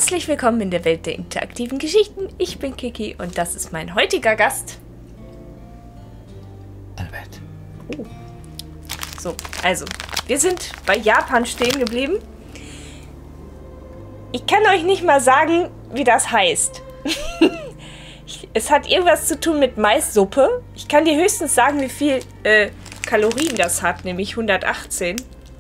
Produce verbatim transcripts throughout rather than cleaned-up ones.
Herzlich willkommen in der Welt der interaktiven Geschichten. Ich bin Kiki und das ist mein heutiger Gast. Albert. Oh. So, also, wir sind bei Japan stehen geblieben. Ich kann euch nicht mal sagen, wie das heißt. ich, es hat irgendwas zu tun mit Maissuppe. Ich kann dir höchstens sagen, wie viel äh, Kalorien das hat, nämlich hundertachtzehn.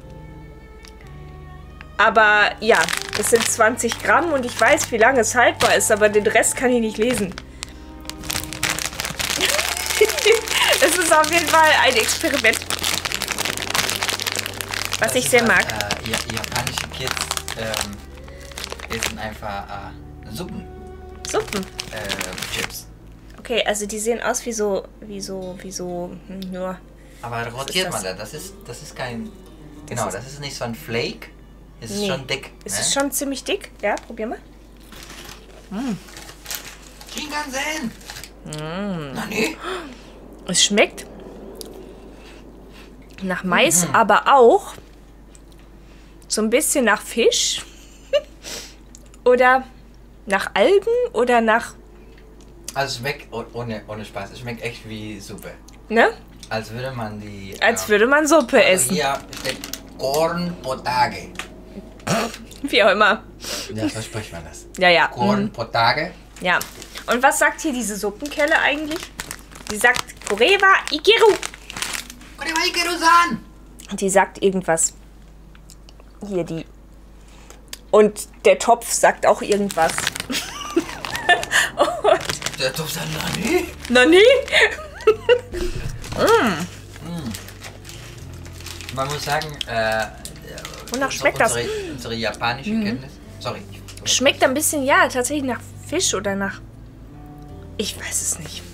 Aber ja, es sind zwanzig Gramm und ich weiß, wie lange es haltbar ist, aber den Rest kann ich nicht lesen. Es ist auf jeden Fall ein Experiment. Was Das ich sehr was, mag. Äh, ja, japanische Kids ähm, essen einfach äh, Suppen. Suppen. Äh, Chips. Okay, also die sehen aus wie so, wie so, wie so, hm, nur. Aber rotiert das? man da, das ist, das ist kein, genau, ist- das ist nicht so ein Flake, es ist Nee. schon dick. Es ne? ist schon ziemlich dick. Ja, probier mal. Shinkansen! Mm. Nani? Es schmeckt nach Mais, mhm. aber auch so ein bisschen nach Fisch. Oder nach Algen oder nach, Also es schmeckt, oh- ohne, ohne Spaß, es schmeckt echt wie Suppe. ne? Als würde man die... Als äh, würde man Suppe also essen. Hier steht Corn Potage. Wie auch immer. Ja, so spricht man das. Ja, ja. Corn Mhm. Potage. Ja. Und was sagt hier diese Suppenkelle eigentlich? Sie sagt Korewa Ikiru. Konniwa Ikeru-san! Die sagt irgendwas. Hier die. Und der Topf sagt auch irgendwas. Und Der Topf sagt Nani? Nani? Man muss sagen, äh, Wonach unsere- schmeckt das? unsere, unsere japanische Kenntnis. Sorry. Schmeckt ein bisschen, ja, tatsächlich nach Fisch oder nach... Ich weiß es nicht.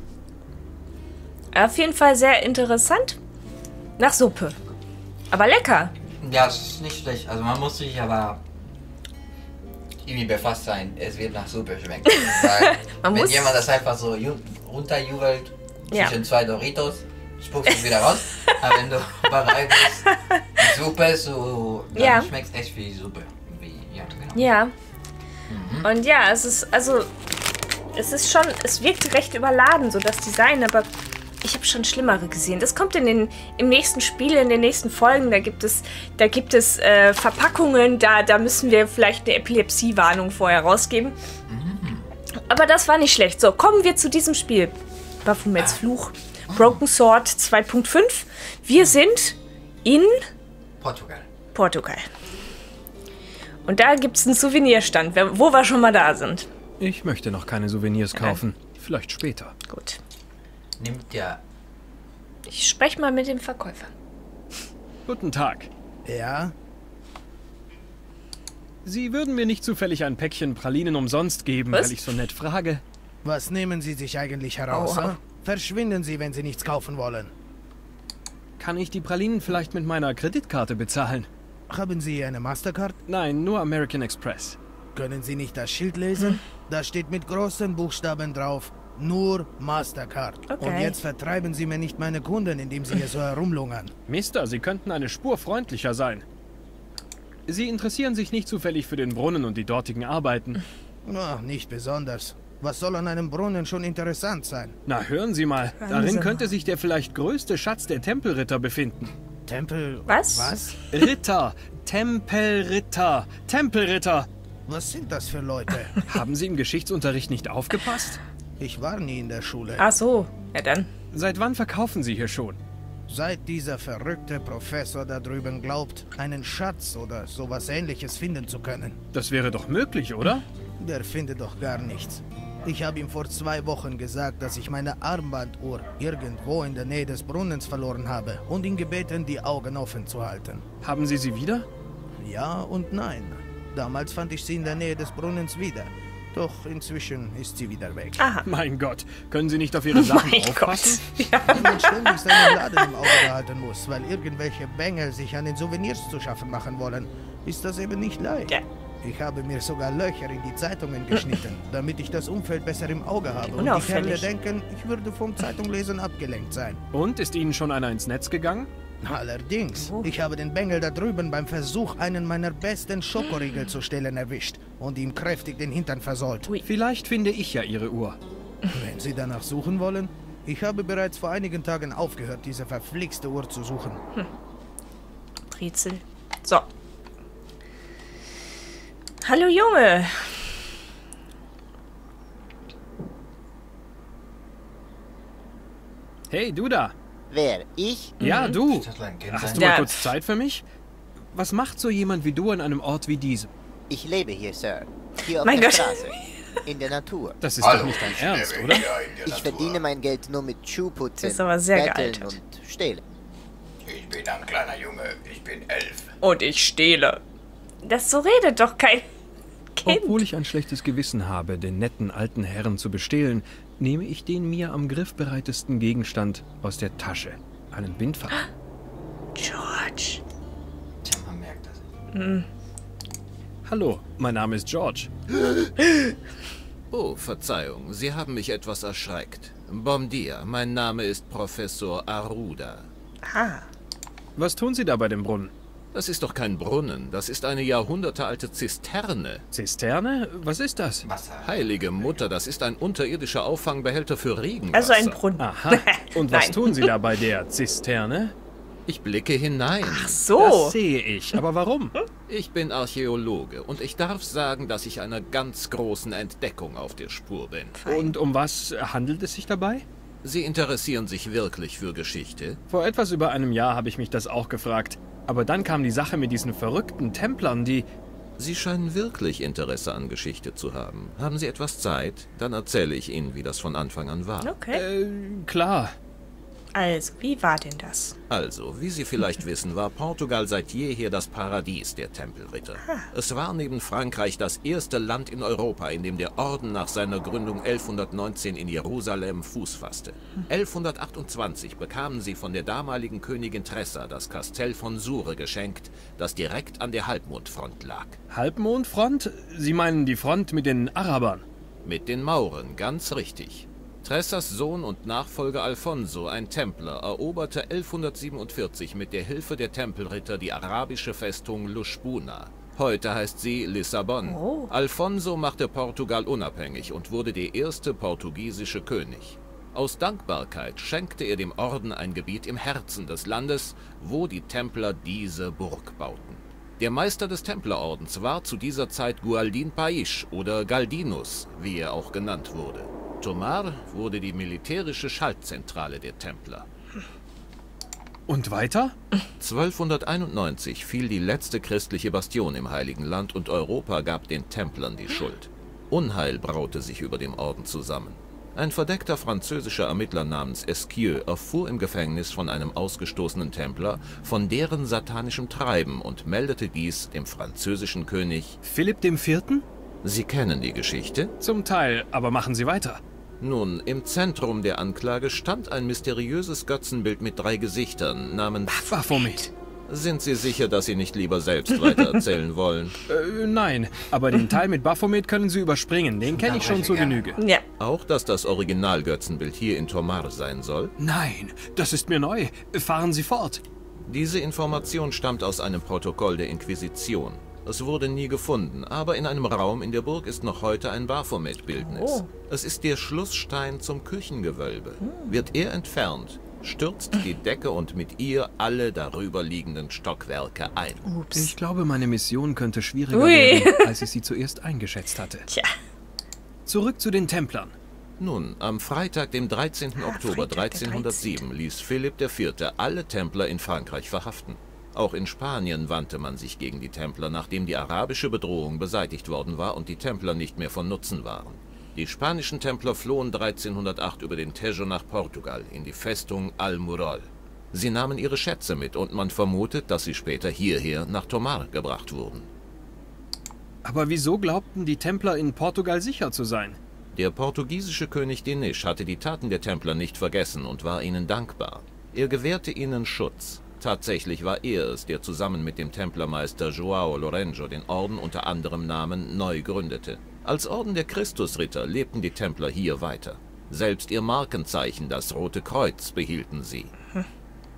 Auf jeden Fall sehr interessant. Nach Suppe. Aber lecker. Ja, es ist nicht schlecht. Also man muss sich aber irgendwie befasst sein. Es wird nach Suppe schmecken. Weil Man wenn muss- jemand das einfach so ju- runterjubelt Ja. zwischen zwei Doritos, spuckst du wieder raus. Aber wenn du bereit bist, die Suppe so, dann Ja. schmeckt es echt wie Suppe. Wie, ja, genau. Ja. Mhm. Und ja, es ist, also, es ist schon, es wirkt recht überladen, so das Design, aber ich habe schon Schlimmere gesehen. Das kommt in den, im nächsten Spiel, in den nächsten Folgen, da gibt es, da gibt es äh, Verpackungen, da, da müssen wir vielleicht eine Epilepsie-Warnung vorher rausgeben. Aber das war nicht schlecht. So, kommen wir zu diesem Spiel. Baphomets Fluch. Broken Sword zwei Punkt fünf. Wir sind in Portugal. Portugal. Und da gibt es einen Souvenirstand, wo wir schon mal da sind. Ich möchte noch keine Souvenirs kaufen. Vielleicht später. Gut. Nimmt ja. Ich spreche mal mit dem Verkäufer. Guten Tag. Ja? Sie würden mir nicht zufällig ein Päckchen Pralinen umsonst geben, Was? weil ich so nett frage? Was nehmen Sie sich eigentlich heraus? Oha. Hm? Verschwinden Sie, wenn Sie nichts kaufen wollen. Kann ich die Pralinen vielleicht mit meiner Kreditkarte bezahlen? Haben Sie eine Mastercard? Nein, nur American Express. Können Sie nicht das Schild lesen? Da steht mit großen Buchstaben drauf, nur Mastercard. Okay. Und jetzt vertreiben Sie mir nicht meine Kunden, indem Sie hier so herumlungern. Mister, Sie könnten eine Spur freundlicher sein. Sie interessieren sich nicht zufällig für den Brunnen und die dortigen Arbeiten. Na, nicht besonders. Was soll an einem Brunnen schon interessant sein? Na, hören Sie mal. Hören Darin Sie könnte sich der vielleicht größte Schatz der Tempelritter befinden. Tempel... Was? Was? Ritter. Tempelritter. Tempelritter. Was sind das für Leute? Haben Sie im Geschichtsunterricht nicht aufgepasst? Ich war nie in der Schule. Ach so, ja dann. Seit wann verkaufen Sie hier schon? Seit dieser verrückte Professor da drüben glaubt, einen Schatz oder sowas Ähnliches finden zu können. Das wäre doch möglich, oder? Der findet doch gar nichts. Ich habe ihm vor zwei Wochen gesagt, dass ich meine Armbanduhr irgendwo in der Nähe des Brunnens verloren habe und ihn gebeten, die Augen offen zu halten. Haben Sie sie wieder? Ja und nein. Damals fand ich sie in der Nähe des Brunnens wieder. Doch inzwischen ist sie wieder weg. Aha. Mein Gott, können Sie nicht auf Ihre Sachen Mein aufpassen? Gott. Ja. Wenn man ständig seinen Laden im Auge behalten muss, weil irgendwelche Bengel sich an den Souvenirs zu schaffen machen wollen, ist das eben nicht leicht. Ja. Ich habe mir sogar Löcher in die Zeitungen geschnitten, damit ich das Umfeld besser im Auge habe. Und die Unauffällig. Kerle denken, ich würde vom Zeitunglesen abgelenkt sein. Und, ist Ihnen schon einer ins Netz gegangen? Allerdings, Oh. ich habe den Bengel da drüben beim Versuch, einen meiner besten Schokoriegel zu stehlen, erwischt und ihm kräftig den Hintern versohlt. Ui. Vielleicht finde ich ja Ihre Uhr. Wenn Sie danach suchen wollen, ich habe bereits vor einigen Tagen aufgehört, diese verflixte Uhr zu suchen. Brezel. So. Hallo Junge. Hey, du da. Wer? Ich? Ja, du. Ist das ein Kind Hast sein? du Ja. mal kurz Zeit für mich? Was macht so jemand wie du an einem Ort wie diesem? Ich lebe hier, Sir. Hier auf Mein der Gott. Straße. In der Natur. Das ist Hallo, doch nicht dein ich Ernst, lebe oder? hier in der Ich Natur. verdiene mein Geld nur mit Schuhputzen, Das ist aber sehr Betteln gealtert. und Stehlen. Ich bin ein kleiner Junge, ich bin elf. Und ich stehle. Das so redet doch kein Kind. Obwohl ich ein schlechtes Gewissen habe, den netten alten Herrn zu bestehlen, nehme ich den mir am griffbereitesten Gegenstand aus der Tasche. Einen Bindfaden. George. Tja, man merkt das. Hallo, mein Name ist George. Oh, Verzeihung, Sie haben mich etwas erschreckt. Bom dia, mein Name ist Professor Aruda. Ah. Was tun Sie da bei dem Brunnen? Das ist doch kein Brunnen, das ist eine jahrhundertealte Zisterne. Zisterne? Was ist das? Wasser. Heilige Mutter, das ist ein unterirdischer Auffangbehälter für Regenwasser. Also ein Brunnen. Aha. Und was Nein. tun Sie da bei der Zisterne? Ich blicke hinein. So. Das sehe ich. Aber warum? Ich bin Archäologe und ich darf sagen, dass ich einer ganz großen Entdeckung auf der Spur bin. Und um was handelt es sich dabei? Sie interessieren sich wirklich für Geschichte? Vor etwas über einem Jahr habe ich mich das auch gefragt. Aber dann kam die Sache mit diesen verrückten Templern, die... Sie scheinen wirklich Interesse an Geschichte zu haben. Haben Sie etwas Zeit? Dann erzähle ich Ihnen, wie das von Anfang an war. Okay. Äh, klar. Also, wie war denn das? Also, wie Sie vielleicht wissen, war Portugal seit jeher das Paradies der Tempelritter. Es war neben Frankreich das erste Land in Europa, in dem der Orden nach seiner Gründung elfhundertneunzehn in Jerusalem Fuß fasste. elfhundertachtundzwanzig bekamen sie von der damaligen Königin Tressa das Kastell von Sure geschenkt, das direkt an der Halbmondfront lag. Halbmondfront? Sie meinen die Front mit den Arabern? Mit den Mauren, ganz richtig. Tressas Sohn und Nachfolger Alfonso, ein Templer, eroberte elfhundertsiebenundvierzig mit der Hilfe der Tempelritter die arabische Festung Lushbuna. Heute heißt sie Lissabon. Oh. Alfonso machte Portugal unabhängig und wurde der erste portugiesische König. Aus Dankbarkeit schenkte er dem Orden ein Gebiet im Herzen des Landes, wo die Templer diese Burg bauten. Der Meister des Templerordens war zu dieser Zeit Gualdin Pais oder Galdinus, wie er auch genannt wurde. Tomar wurde die militärische Schaltzentrale der Templer. Und weiter? zwölfhunderteinundneunzig fiel die letzte christliche Bastion im Heiligen Land und Europa gab den Templern die Schuld. Unheil braute sich über dem Orden zusammen. Ein verdeckter französischer Ermittler namens Esquieu erfuhr im Gefängnis von einem ausgestoßenen Templer von deren satanischem Treiben und meldete dies dem französischen König. Philipp dem Vierten? Sie kennen die Geschichte? Zum Teil, aber machen Sie weiter. Nun, im Zentrum der Anklage stand ein mysteriöses Götzenbild mit drei Gesichtern namens... Baphomet. Sind Sie sicher, dass Sie nicht lieber selbst weitererzählen wollen? Äh, nein, aber den Teil mit Baphomet können Sie überspringen. Den kenne ich schon zur Genüge. Ja. Auch, dass das Original-Götzenbild hier in Tomar sein soll? Nein, das ist mir neu. Fahren Sie fort. Diese Information stammt aus einem Protokoll der Inquisition. Es wurde nie gefunden, aber in einem Raum in der Burg ist noch heute ein Baphomet-Bildnis. Oh. Es ist der Schlussstein zum Küchengewölbe. Wird er entfernt, stürzt die Decke und mit ihr alle darüber liegenden Stockwerke ein. Ups. Ich glaube, meine Mission könnte schwieriger Ui. werden, als ich sie zuerst eingeschätzt hatte. Tja. Zurück zu den Templern. Nun, am Freitag, dem dreizehnten Oktober Freitag, der dreizehnhundertsieben, ließ Philipp der Vierte alle Templer in Frankreich verhaften. Auch in Spanien wandte man sich gegen die Templer, nachdem die arabische Bedrohung beseitigt worden war und die Templer nicht mehr von Nutzen waren. Die spanischen Templer flohen dreizehnhundertacht über den Tejo nach Portugal, in die Festung Almorol. Sie nahmen ihre Schätze mit und man vermutet, dass sie später hierher nach Tomar gebracht wurden. Aber wieso glaubten die Templer in Portugal sicher zu sein? Der portugiesische König Dinis hatte die Taten der Templer nicht vergessen und war ihnen dankbar. Er gewährte ihnen Schutz. Tatsächlich war er es, der zusammen mit dem Templermeister João Lourenço den Orden unter anderem Namen neu gründete. Als Orden der Christusritter lebten die Templer hier weiter. Selbst ihr Markenzeichen, das Rote Kreuz, behielten sie.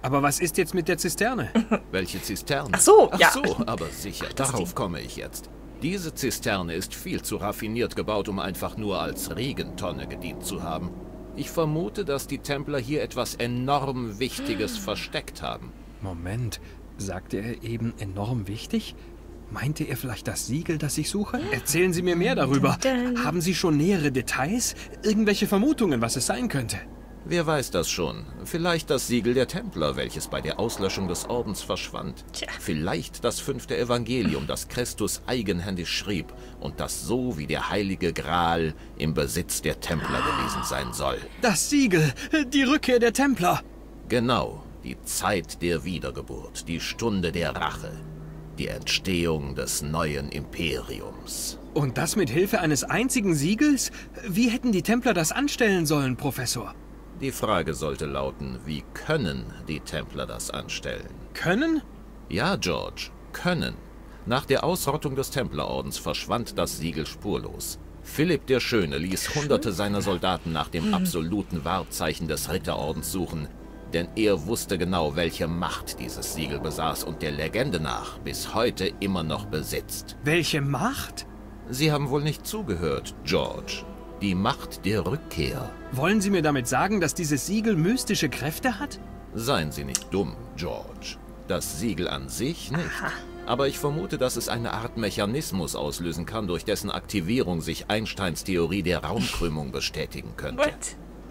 Aber was ist jetzt mit der Zisterne? Welche Zisterne? Ach so, Ach ja. so, aber sicher, darauf komme ich jetzt. Diese Zisterne ist viel zu raffiniert gebaut, um einfach nur als Regentonne gedient zu haben. Ich vermute, dass die Templer hier etwas enorm Wichtiges versteckt haben. Moment, sagte er eben enorm wichtig? Meinte er vielleicht das Siegel, das ich suche? Erzählen Sie mir mehr darüber. Haben Sie schon nähere Details? Irgendwelche Vermutungen, was es sein könnte? Wer weiß das schon? Vielleicht das Siegel der Templer, welches bei der Auslöschung des Ordens verschwand. Tja. Vielleicht das fünfte Evangelium, das Christus eigenhändig schrieb und das so wie der heilige Gral im Besitz der Templer gewesen sein soll. Das Siegel, die Rückkehr der Templer. Genau, die Zeit der Wiedergeburt, die Stunde der Rache, die Entstehung des neuen Imperiums. Und das mit Hilfe eines einzigen Siegels? Wie hätten die Templer das anstellen sollen, Professor? Die Frage sollte lauten, wie können die Templer das anstellen? Können? Ja, George, können. Nach der Ausrottung des Templerordens verschwand das Siegel spurlos. Philipp der Schöne ließ hunderte seiner Soldaten nach dem absoluten Wahrzeichen des Ritterordens suchen, denn er wusste genau, welche Macht dieses Siegel besaß und der Legende nach bis heute immer noch besitzt. Welche Macht? Sie haben wohl nicht zugehört, George. Die Macht der Rückkehr. Wollen Sie mir damit sagen, dass dieses Siegel mystische Kräfte hat? Seien Sie nicht dumm, George. Das Siegel an sich nicht. Aber ich vermute, dass es eine Art Mechanismus auslösen kann, durch dessen Aktivierung sich Einsteins Theorie der Raumkrümmung bestätigen könnte. What?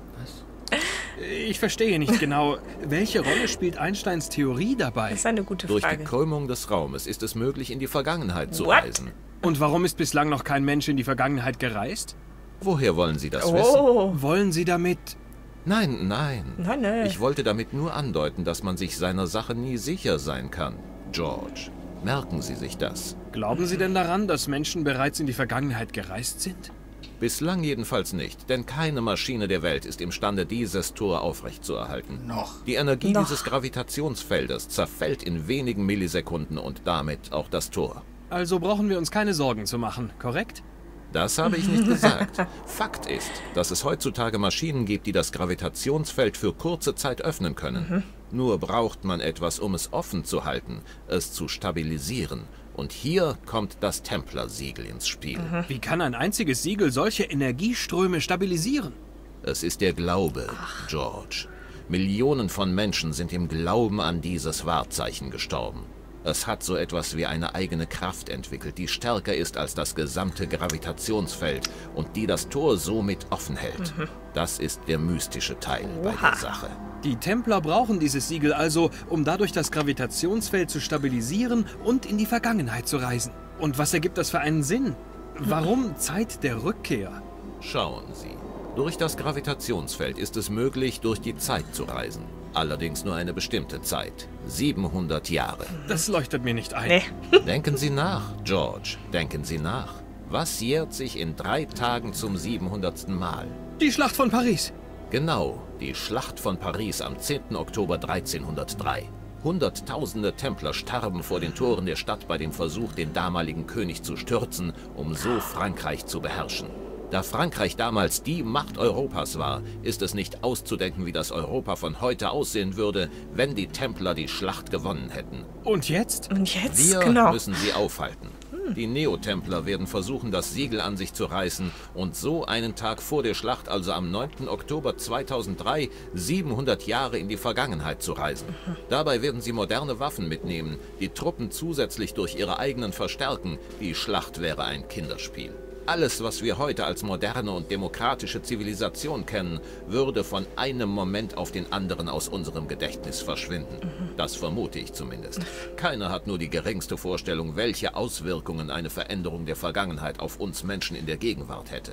Ich verstehe nicht genau. Welche Rolle spielt Einsteins Theorie dabei? Das ist eine gute Durch Frage. die Krümmung des Raumes ist es möglich, in die Vergangenheit zu What? reisen. Und warum ist bislang noch kein Mensch in die Vergangenheit gereist? Woher wollen Sie das wissen? Oh. Wollen Sie damit... Nein, nein. Nein, nein. Ich wollte damit nur andeuten, dass man sich seiner Sache nie sicher sein kann. George, merken Sie sich das. Glauben Sie denn daran, dass Menschen bereits in die Vergangenheit gereist sind? Bislang jedenfalls nicht, denn keine Maschine der Welt ist imstande, dieses Tor aufrechtzuerhalten. Noch. Die Energie Noch. dieses Gravitationsfeldes zerfällt in wenigen Millisekunden und damit auch das Tor. Also brauchen wir uns keine Sorgen zu machen, korrekt? Das habe ich nicht gesagt. Fakt ist, dass es heutzutage Maschinen gibt, die das Gravitationsfeld für kurze Zeit öffnen können. Nur braucht man etwas, um es offen zu halten, es zu stabilisieren. Und hier kommt das Templersiegel ins Spiel. Wie kann ein einziges Siegel solche Energieströme stabilisieren? Es ist der Glaube, George. Millionen von Menschen sind im Glauben an dieses Wahrzeichen gestorben. Es hat so etwas wie eine eigene Kraft entwickelt, die stärker ist als das gesamte Gravitationsfeld und die das Tor somit offen hält. Das ist der mystische Teil bei Oha. der Sache. Die Templer brauchen dieses Siegel also, um dadurch das Gravitationsfeld zu stabilisieren und in die Vergangenheit zu reisen. Und was ergibt das für einen Sinn? Warum Zeit der Rückkehr? Schauen Sie. Durch das Gravitationsfeld ist es möglich, durch die Zeit zu reisen. Allerdings nur eine bestimmte Zeit. siebenhundert Jahre. Das leuchtet mir nicht ein. Nee. Denken Sie nach, George. Denken Sie nach. Was jährt sich in drei Tagen zum siebenhundertsten Mal? Die Schlacht von Paris. Genau, die Schlacht von Paris am zehnten Oktober dreizehnhundertdrei. Hunderttausende Templer starben vor den Toren der Stadt bei dem Versuch, den damaligen König zu stürzen, um so Frankreich zu beherrschen. Da Frankreich damals die Macht Europas war, ist es nicht auszudenken, wie das Europa von heute aussehen würde, wenn die Templer die Schlacht gewonnen hätten. Und jetzt? Und jetzt, Wir genau. müssen sie aufhalten. Die Neotempler werden versuchen, das Siegel an sich zu reißen und so einen Tag vor der Schlacht, also am neunten Oktober zweitausenddrei, siebenhundert Jahre in die Vergangenheit zu reisen. Dabei werden sie moderne Waffen mitnehmen, die Truppen zusätzlich durch ihre eigenen verstärken. Die Schlacht wäre ein Kinderspiel. Alles, was wir heute als moderne und demokratische Zivilisation kennen, würde von einem Moment auf den anderen aus unserem Gedächtnis verschwinden. Das vermute ich zumindest. Keiner hat nur die geringste Vorstellung, welche Auswirkungen eine Veränderung der Vergangenheit auf uns Menschen in der Gegenwart hätte.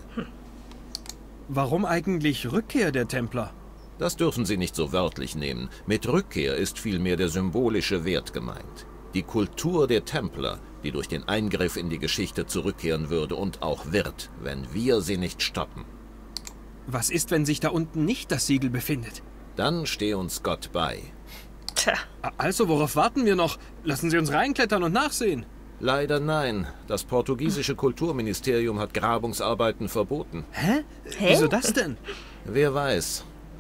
Warum eigentlich Rückkehr der Templer? Das dürfen Sie nicht so wörtlich nehmen. Mit Rückkehr ist vielmehr der symbolische Wert gemeint. Die Kultur der Templer, die durch den Eingriff in die Geschichte zurückkehren würde und auch wird, wenn wir sie nicht stoppen. Was ist, wenn sich da unten nicht das Siegel befindet? Dann steh uns Gott bei. Tja. Also, worauf warten wir noch? Lassen Sie uns reinklettern und nachsehen. Leider nein. Das portugiesische Kulturministerium hat Grabungsarbeiten verboten. Hä? Hä? Wieso das denn? Wer weiß.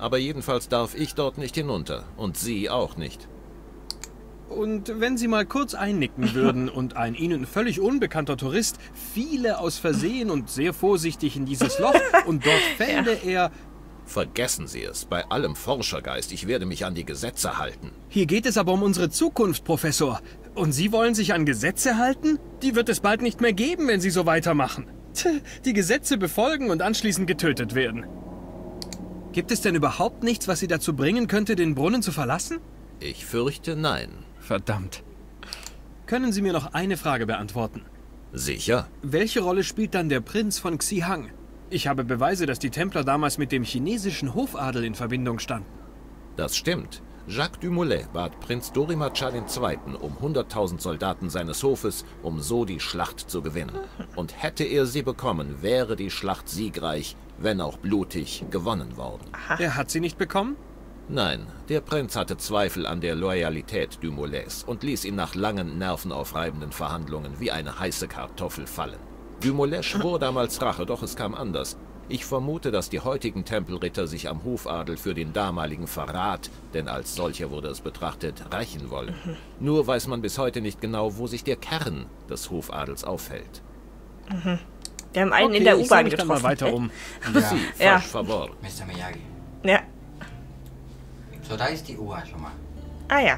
Aber jedenfalls darf ich dort nicht hinunter. Und Sie auch nicht. Und wenn Sie mal kurz einnicken würden und ein Ihnen völlig unbekannter Tourist fiele aus Versehen und sehr vorsichtig in dieses Loch und dort fände er... Vergessen Sie es. Bei allem Forschergeist, ich werde mich an die Gesetze halten. Hier geht es aber um unsere Zukunft, Professor. Und Sie wollen sich an Gesetze halten? Die wird es bald nicht mehr geben, wenn Sie so weitermachen. Tch, die Gesetze befolgen und anschließend getötet werden. Gibt es denn überhaupt nichts, was Sie dazu bringen könnte, den Brunnen zu verlassen? Ich fürchte, nein. Verdammt. Können Sie mir noch eine Frage beantworten? Sicher? Welche Rolle spielt dann der Prinz von Xihang? Ich habe Beweise, dass die Templer damals mit dem chinesischen Hofadel in Verbindung standen. Das stimmt. Jacques Dumoulin bat Prinz Dorimacha der Zweite um hunderttausend Soldaten seines Hofes, um so die Schlacht zu gewinnen. Und hätte er sie bekommen, wäre die Schlacht siegreich, wenn auch blutig, gewonnen worden. Er hat sie nicht bekommen? Nein, der Prinz hatte Zweifel an der Loyalität Dumoulins und ließ ihn nach langen, nervenaufreibenden Verhandlungen wie eine heiße Kartoffel fallen. Dumoulin schwor damals Rache, doch es kam anders. Ich vermute, dass die heutigen Tempelritter sich am Hofadel für den damaligen Verrat, denn als solcher wurde es betrachtet, rächen wollen. Mhm. Nur weiß man bis heute nicht genau, wo sich der Kern des Hofadels aufhält. Mhm. Wir haben einen okay, in der U-Bahn getroffen. Dann mal weiter um. Ja. Sie, Ja. falsch verworren. Mister Miyagi. Ja. So, da ist die U-Bahn schon mal. Ah ja.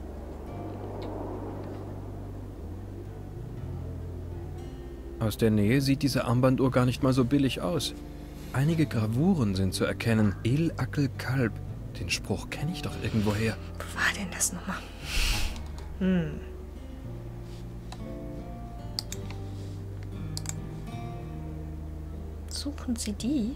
Aus der Nähe sieht diese Armbanduhr gar nicht mal so billig aus. Einige Gravuren sind zu erkennen. Il Akel Kalb. Den Spruch kenne ich doch irgendwoher. Wo war denn das nochmal? Hm. Suchen Sie die?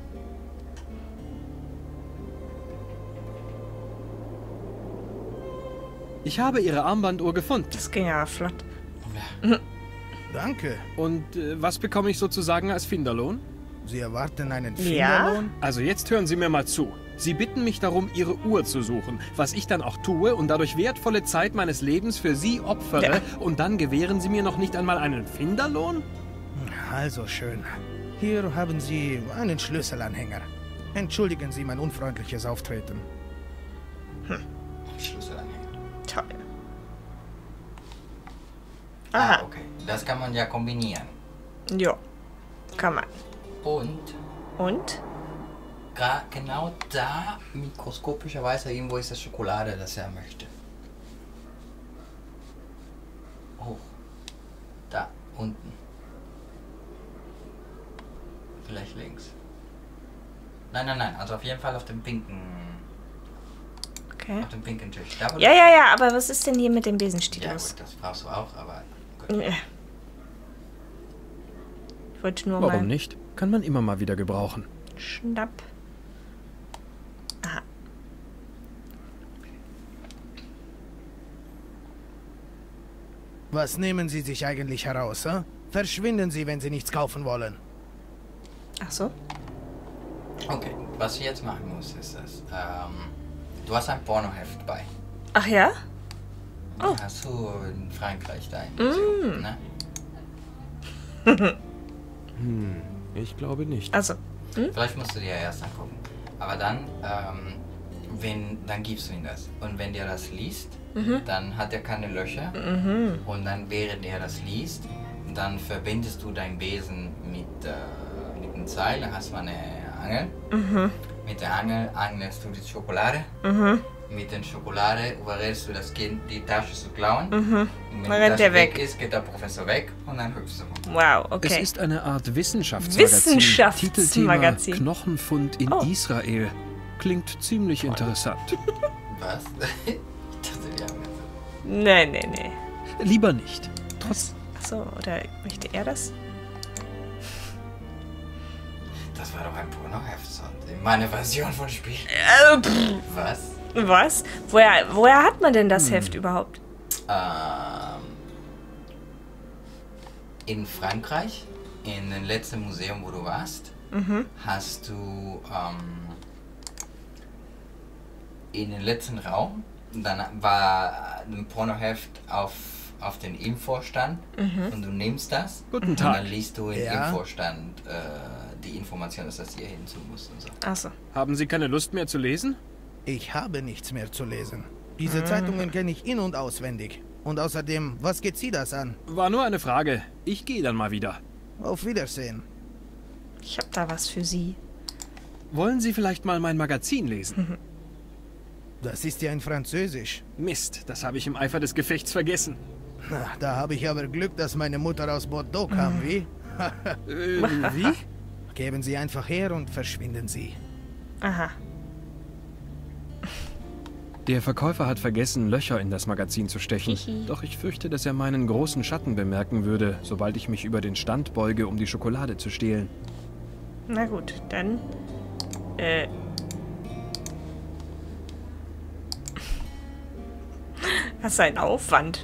Ich habe Ihre Armbanduhr gefunden. Das ging ja flott. Danke. Und äh, was bekomme ich sozusagen als Finderlohn? Sie erwarten einen Ja? Finderlohn? Also jetzt hören Sie mir mal zu. Sie bitten mich darum, Ihre Uhr zu suchen, was ich dann auch tue und dadurch wertvolle Zeit meines Lebens für Sie opfere. Ja. Und dann gewähren Sie mir noch nicht einmal einen Finderlohn? Also schön. Hier haben Sie einen Schlüsselanhänger. Entschuldigen Sie mein unfreundliches Auftreten. Schlüsselanhänger. Toll. Ah, Aha. okay. Das kann man ja kombinieren. Ja. Kann man. Und Und? gra- genau da, mikroskopischerweise, irgendwo ist das Schokolade, das er möchte. Hoch. Da, unten. Vielleicht links. Nein, nein, nein. Also auf jeden Fall auf dem pinken, Okay. auf dem pinken Tisch. Da, wo Ja, ja, ja, aber was ist denn hier mit dem Ja, Besenstilos? gut, das brauchst du auch, aber gut. Ja. Ich wollte nur mal... Warum nicht? Kann man immer mal wieder gebrauchen. Schnapp. Aha. Was nehmen Sie sich eigentlich heraus, hä? Verschwinden Sie, wenn Sie nichts kaufen wollen. Ach so. Okay, was ich jetzt machen muss, ist das. Ähm, du hast ein Pornoheft bei. Ach ja? Oh. Hast du in Frankreich da in Museum, ne? Hm, ich glaube nicht. Also. Hm? Vielleicht musst du dir ja erst angucken. Aber dann, ähm, wenn, dann gibst du ihm das. Und wenn der das liest, Mhm. dann hat er keine Löcher. Mhm. Und dann, während er das liest, dann verbindest du deinen Besen mit, äh, mit einem Seil. Dann hast du eine Angel. Mhm. Mit der Angel angelst du die Schokolade. Mhm. Mit der Schokolade überredest du das Kind, die Tasche zu klauen. Mhm. Und wenn Dann die rennt Tasche der weg. weg ist, geht der Professor weg und dann hüpfst du. Wow, Es okay. ist eine Art Wissenschaftsmagazin. Wissenschaftsmagazin. Titelthema Knochenfund in Oh. Israel. Klingt ziemlich interessant. Was? Ich dachte, wir haben das. Nee, nee, nee. Lieber nicht. Was? Achso, oder möchte er das? Das war doch ein Pornoheft, sonst meine Version von Spiel. Äh, pff, Was? was? Woher, woher hat man denn das Heft überhaupt? Ähm, in Frankreich, in dem letzten Museum, wo du warst, Mhm. hast du ähm, in den letzten Raum, dann war ein Pornoheft auf, auf den Infostand Mhm. und du nimmst das Guten und Tag. dann liest du im Ja? Infostand äh, die Information, dass das hier hinzu muss und so. Achso. Haben Sie keine Lust mehr zu lesen? Ich habe nichts mehr zu lesen. Diese Zeitungen kenne ich in- und auswendig. Und außerdem, was geht Sie das an? War nur eine Frage. Ich gehe dann mal wieder. Auf Wiedersehen. Ich habe da was für Sie. Wollen Sie vielleicht mal mein Magazin lesen? Das ist ja in Französisch. Mist, das habe ich im Eifer des Gefechts vergessen. Na, da habe ich aber Glück, dass meine Mutter aus Bordeaux kam, wie? Äh, wie? Geben Sie einfach her und verschwinden Sie. Aha. Der Verkäufer hat vergessen, Löcher in das Magazin zu stechen. Hihi. Doch ich fürchte, dass er meinen großen Schatten bemerken würde, sobald ich mich über den Stand beuge, um die Schokolade zu stehlen. Na gut, dann. Äh. Was ein Aufwand.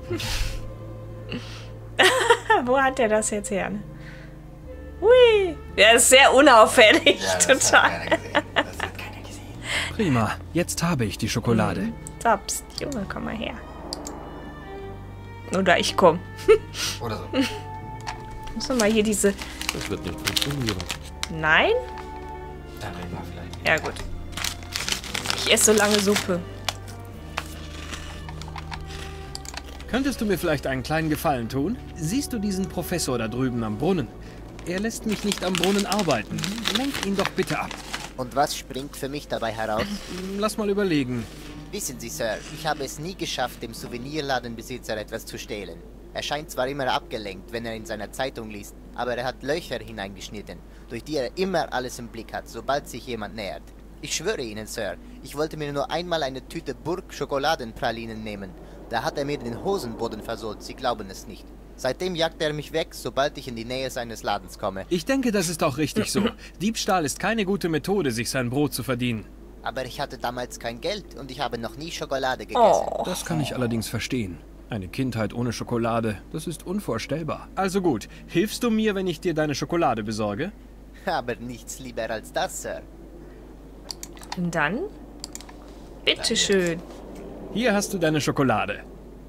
Wo hat der das jetzt her? Ne? Hui. Der ist sehr unauffällig. Ja, das Total. hat keiner gesehen. Das hat keiner gesehen. Prima, jetzt habe ich die Schokolade. So, pst, Junge, komm mal her. Oder ich komm. Oder so. Muss doch mal hier diese. Das wird nicht funktionieren. Nein? Dann reden wir vielleicht. Ja, gut. Ich esse so lange Suppe. Könntest du mir vielleicht einen kleinen Gefallen tun? Siehst du diesen Professor da drüben am Brunnen? Er lässt mich nicht am Brunnen arbeiten. Lenk ihn doch bitte ab. Und was springt für mich dabei heraus? Lass mal überlegen. Wissen Sie, Sir, ich habe es nie geschafft, dem Souvenirladenbesitzer etwas zu stehlen. Er scheint zwar immer abgelenkt, wenn er in seiner Zeitung liest, aber er hat Löcher hineingeschnitten, durch die er immer alles im Blick hat, sobald sich jemand nähert. Ich schwöre Ihnen, Sir, ich wollte mir nur einmal eine Tüte Burg Schokoladenpralinen nehmen. Da hat er mir den Hosenboden versohlt, Sie glauben es nicht. Seitdem jagt er mich weg, sobald ich in die Nähe seines Ladens komme. Ich denke, das ist auch richtig so. Diebstahl ist keine gute Methode, sich sein Brot zu verdienen. Aber ich hatte damals kein Geld und ich habe noch nie Schokolade gegessen. Oh. Das kann ich allerdings verstehen. Eine Kindheit ohne Schokolade, das ist unvorstellbar. Also gut, hilfst du mir, wenn ich dir deine Schokolade besorge? Aber nichts lieber als das, Sir. Und dann? Bitteschön. Hier hast du deine Schokolade.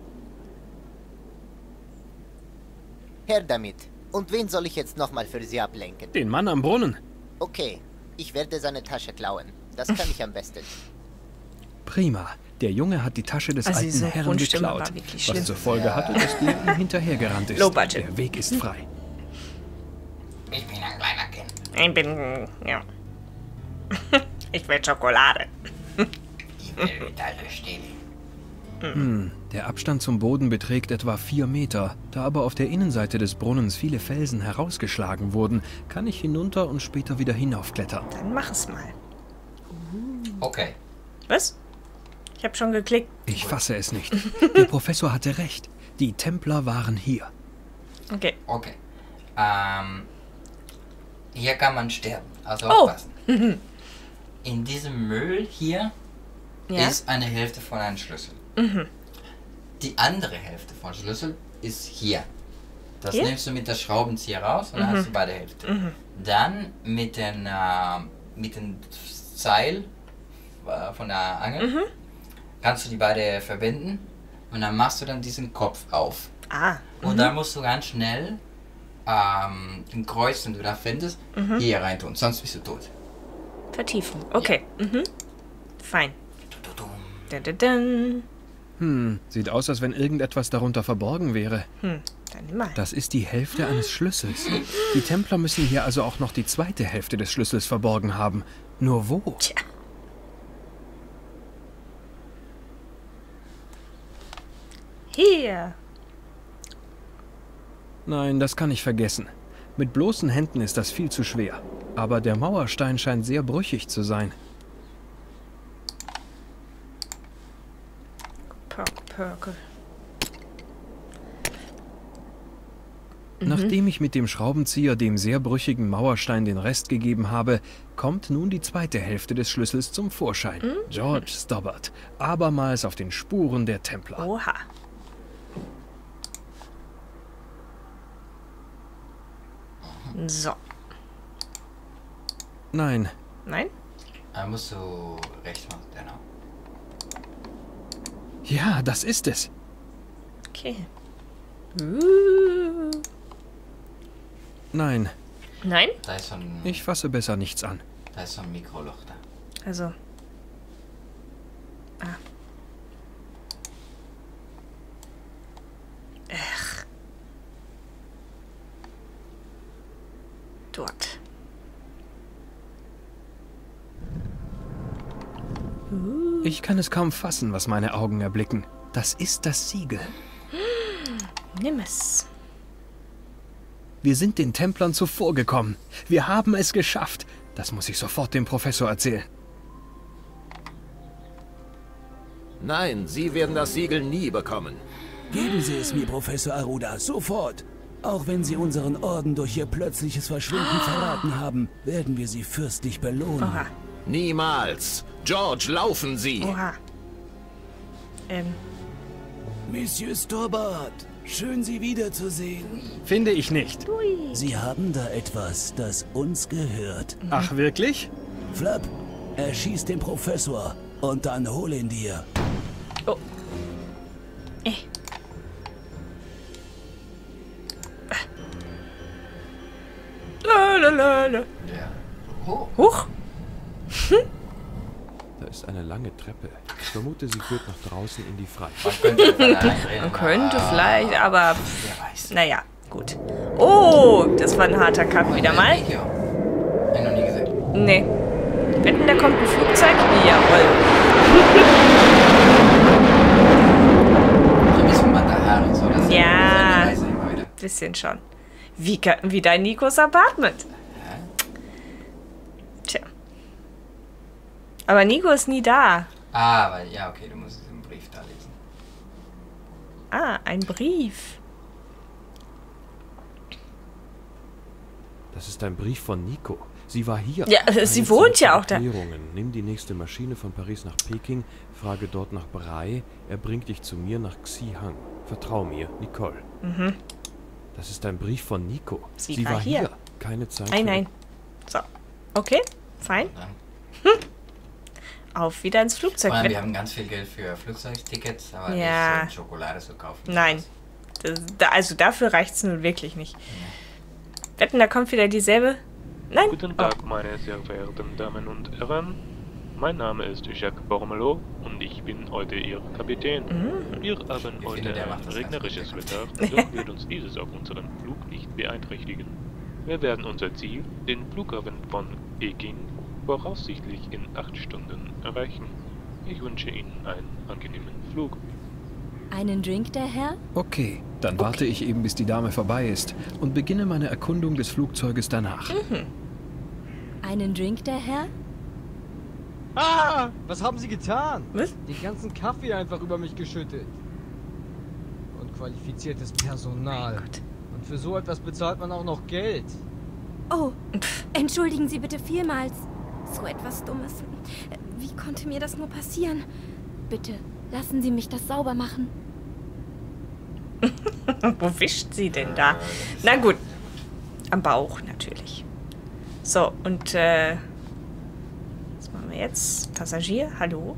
Her damit. Und wen soll ich jetzt nochmal für Sie ablenken? Den Mann am Brunnen. Okay, ich werde seine Tasche klauen. Das kann ich am besten. Prima. Der Junge hat die Tasche des Also alten diese Herrn Grundstimme geklaut, war wirklich was schlimm. zur Folge hatte, dass der ihm hinterhergerannt ist. Low budget. Der Weg ist frei. Ich bin ein kleiner Kind. Ich bin. Ja. Ich will Schokolade. Ich will die Tasche stehlen. Hm, der Abstand zum Boden beträgt etwa vier Meter. Da aber auf der Innenseite des Brunnens viele Felsen herausgeschlagen wurden, kann ich hinunter und später wieder hinaufklettern. Dann mach es mal. Okay. Was? Ich habe schon geklickt. Ich fasse es nicht. Der Professor hatte recht. Die Templer waren hier. Okay. Okay. Ähm, hier kann man sterben. Also Oh. aufpassen. In diesem Müll hier Ja. ist eine Hälfte von einem Schlüssel. Die andere Hälfte von Schlüssel ist hier. Das Hier? nimmst du mit der Schraubenzieher raus und dann hast du beide Hälfte. Dann mit den, äh, mit dem Seil äh, von der Angel kannst du die beide verbinden und dann machst du dann diesen Kopf auf. Ah. Und dann musst du ganz schnell ähm, den Kreuz, den du da findest, hier rein tun, sonst bist du tot. Vertiefen. Okay. Mhm. Fein. Tududum. Dun, dun, dun. Hm, sieht aus, als wenn irgendetwas darunter verborgen wäre. Hm. Dann nimm mal. Das ist die Hälfte eines Schlüssels. Die Templer müssen hier also auch noch die zweite Hälfte des Schlüssels verborgen haben. Nur wo? Tja. Hier. Nein, das kann ich vergessen. Mit bloßen Händen ist das viel zu schwer. Aber der Mauerstein scheint sehr brüchig zu sein. Perk, Perke. Nachdem ich mit dem Schraubenzieher dem sehr brüchigen Mauerstein den Rest gegeben habe, kommt nun die zweite Hälfte des Schlüssels zum Vorschein. George Stobbart, abermals auf den Spuren der Templer. Oha. So. Nein, Nein? Dann musst du rechts machen, genau. ja, das ist es. Okay. Uh. Nein, Nein? Da ist so ein, Ich fasse besser nichts an. da ist so ein Mikroloch da. Also. Ah. Ach. Dort. Ich kann es kaum fassen, was meine Augen erblicken. Das ist das Siegel. Nimm es. Wir sind den Templern zuvorgekommen. Wir haben es geschafft. Das muss ich sofort dem Professor erzählen. Nein, Sie werden das Siegel nie bekommen. Geben Sie es mir, Professor Aruda, sofort. Auch wenn Sie unseren Orden durch Ihr plötzliches Verschwinden verraten haben, werden wir Sie fürstlich belohnen. Oha. Niemals. George, laufen Sie. Oha. Ähm. Monsieur Stobbart, schön Sie wiederzusehen. Finde ich nicht. Sie haben da etwas, das uns gehört. Ach, wirklich? Flapp, erschieß den Professor und dann hol ihn dir. Oh. Äh. Lalalala. Ja. Oh. Huch. Da ist eine lange Treppe. Ich vermute, sie führt nach draußen in die Freiheit. Man könnte vielleicht einreden, Man könnte aber vielleicht, aber... wer weiß. Naja, gut. Oh, das war ein harter Kampf wieder mal. Ja. Hab ich noch nie gesehen. Nee. Wetten, da kommt ein Flugzeug? Jawohl. So ein bisschen Matterhorn und so. Das ist Ja. das ist immer wieder. Bisschen schon. Wie, ka- wie dein Nikos Apartment. Tja. Aber Nico ist nie da. Ah, aber ja, okay, du musst den Brief da lesen. Ah, ein Brief. Das ist ein Brief von Nico. Sie war hier. Ja, sie wohnt ja auch da. Erklärungen. Nimm die nächste Maschine von Paris nach Peking, frage dort nach Brei, er bringt dich zu mir nach Xihang. Vertrau mir, Nicole. Mhm. Das ist ein Brief von Nico. Sie war hier. Keine Zeit. Nein, für- nein. So. Okay, fein. Dann. Auf wieder ins Flugzeug. Vor allem, Wenn- wir haben ganz viel Geld für Flugzeugtickets, aber Ja. nicht so Schokolade zu kaufen. Nein. Das, da, also dafür reicht es nun wirklich nicht. Wetten, da kommt wieder dieselbe. Nein. Guten Tag, meine sehr verehrten Damen und Herren. Mein Name ist Jacques Bormelot und ich bin heute Ihr Kapitän. Wir haben Ich heute finde, der ein macht das regnerisches ganz Wetter, doch wird uns dieses auf unseren Flug nicht beeinträchtigen. Wir werden unser Ziel, den Flughafen von Peking, voraussichtlich in acht Stunden erreichen. Ich wünsche Ihnen einen angenehmen Flug. Einen Drink, der Herr? Okay, dann warte ich eben, bis die Dame vorbei ist und beginne meine Erkundung des Flugzeuges danach. Einen Drink, der Herr? Ah! Was haben Sie getan? Was? Den ganzen Kaffee einfach über mich geschüttet. Unqualifiziertes Personal. Und für so etwas bezahlt man auch noch Geld. Oh, entschuldigen Sie bitte vielmals. So etwas Dummes. Wie konnte mir das nur passieren? Bitte, lassen Sie mich das sauber machen. Wo wischt sie denn da? Na gut. Am Bauch natürlich. So, und äh. Was machen wir jetzt? Passagier, hallo?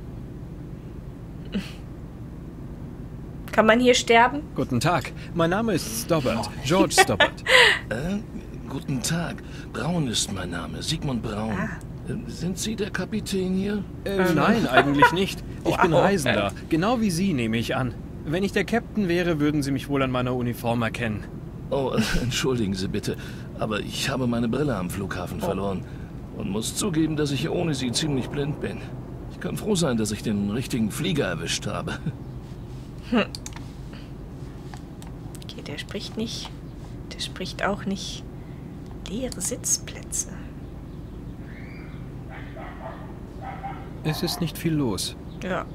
Kann man hier sterben? Guten Tag, mein Name ist Stobbart, George Stobbart. Äh, guten Tag. Braun ist mein Name, Sigmund Braun. Äh, Sind Sie der Kapitän hier? Äh, nein, eigentlich nicht. Ich bin Wow. Reisender, genau wie Sie, nehme ich an. Wenn ich der Captain wäre, würden Sie mich wohl an meiner Uniform erkennen. Oh, äh, entschuldigen Sie bitte, aber ich habe meine Brille am Flughafen verloren und muss zugeben, dass ich ohne sie ziemlich blind bin. Ich kann froh sein, dass ich den richtigen Flieger erwischt habe. Hm. Okay, der spricht nicht. Der spricht auch nicht. Leere Sitzplätze. Es ist nicht viel los. Ja.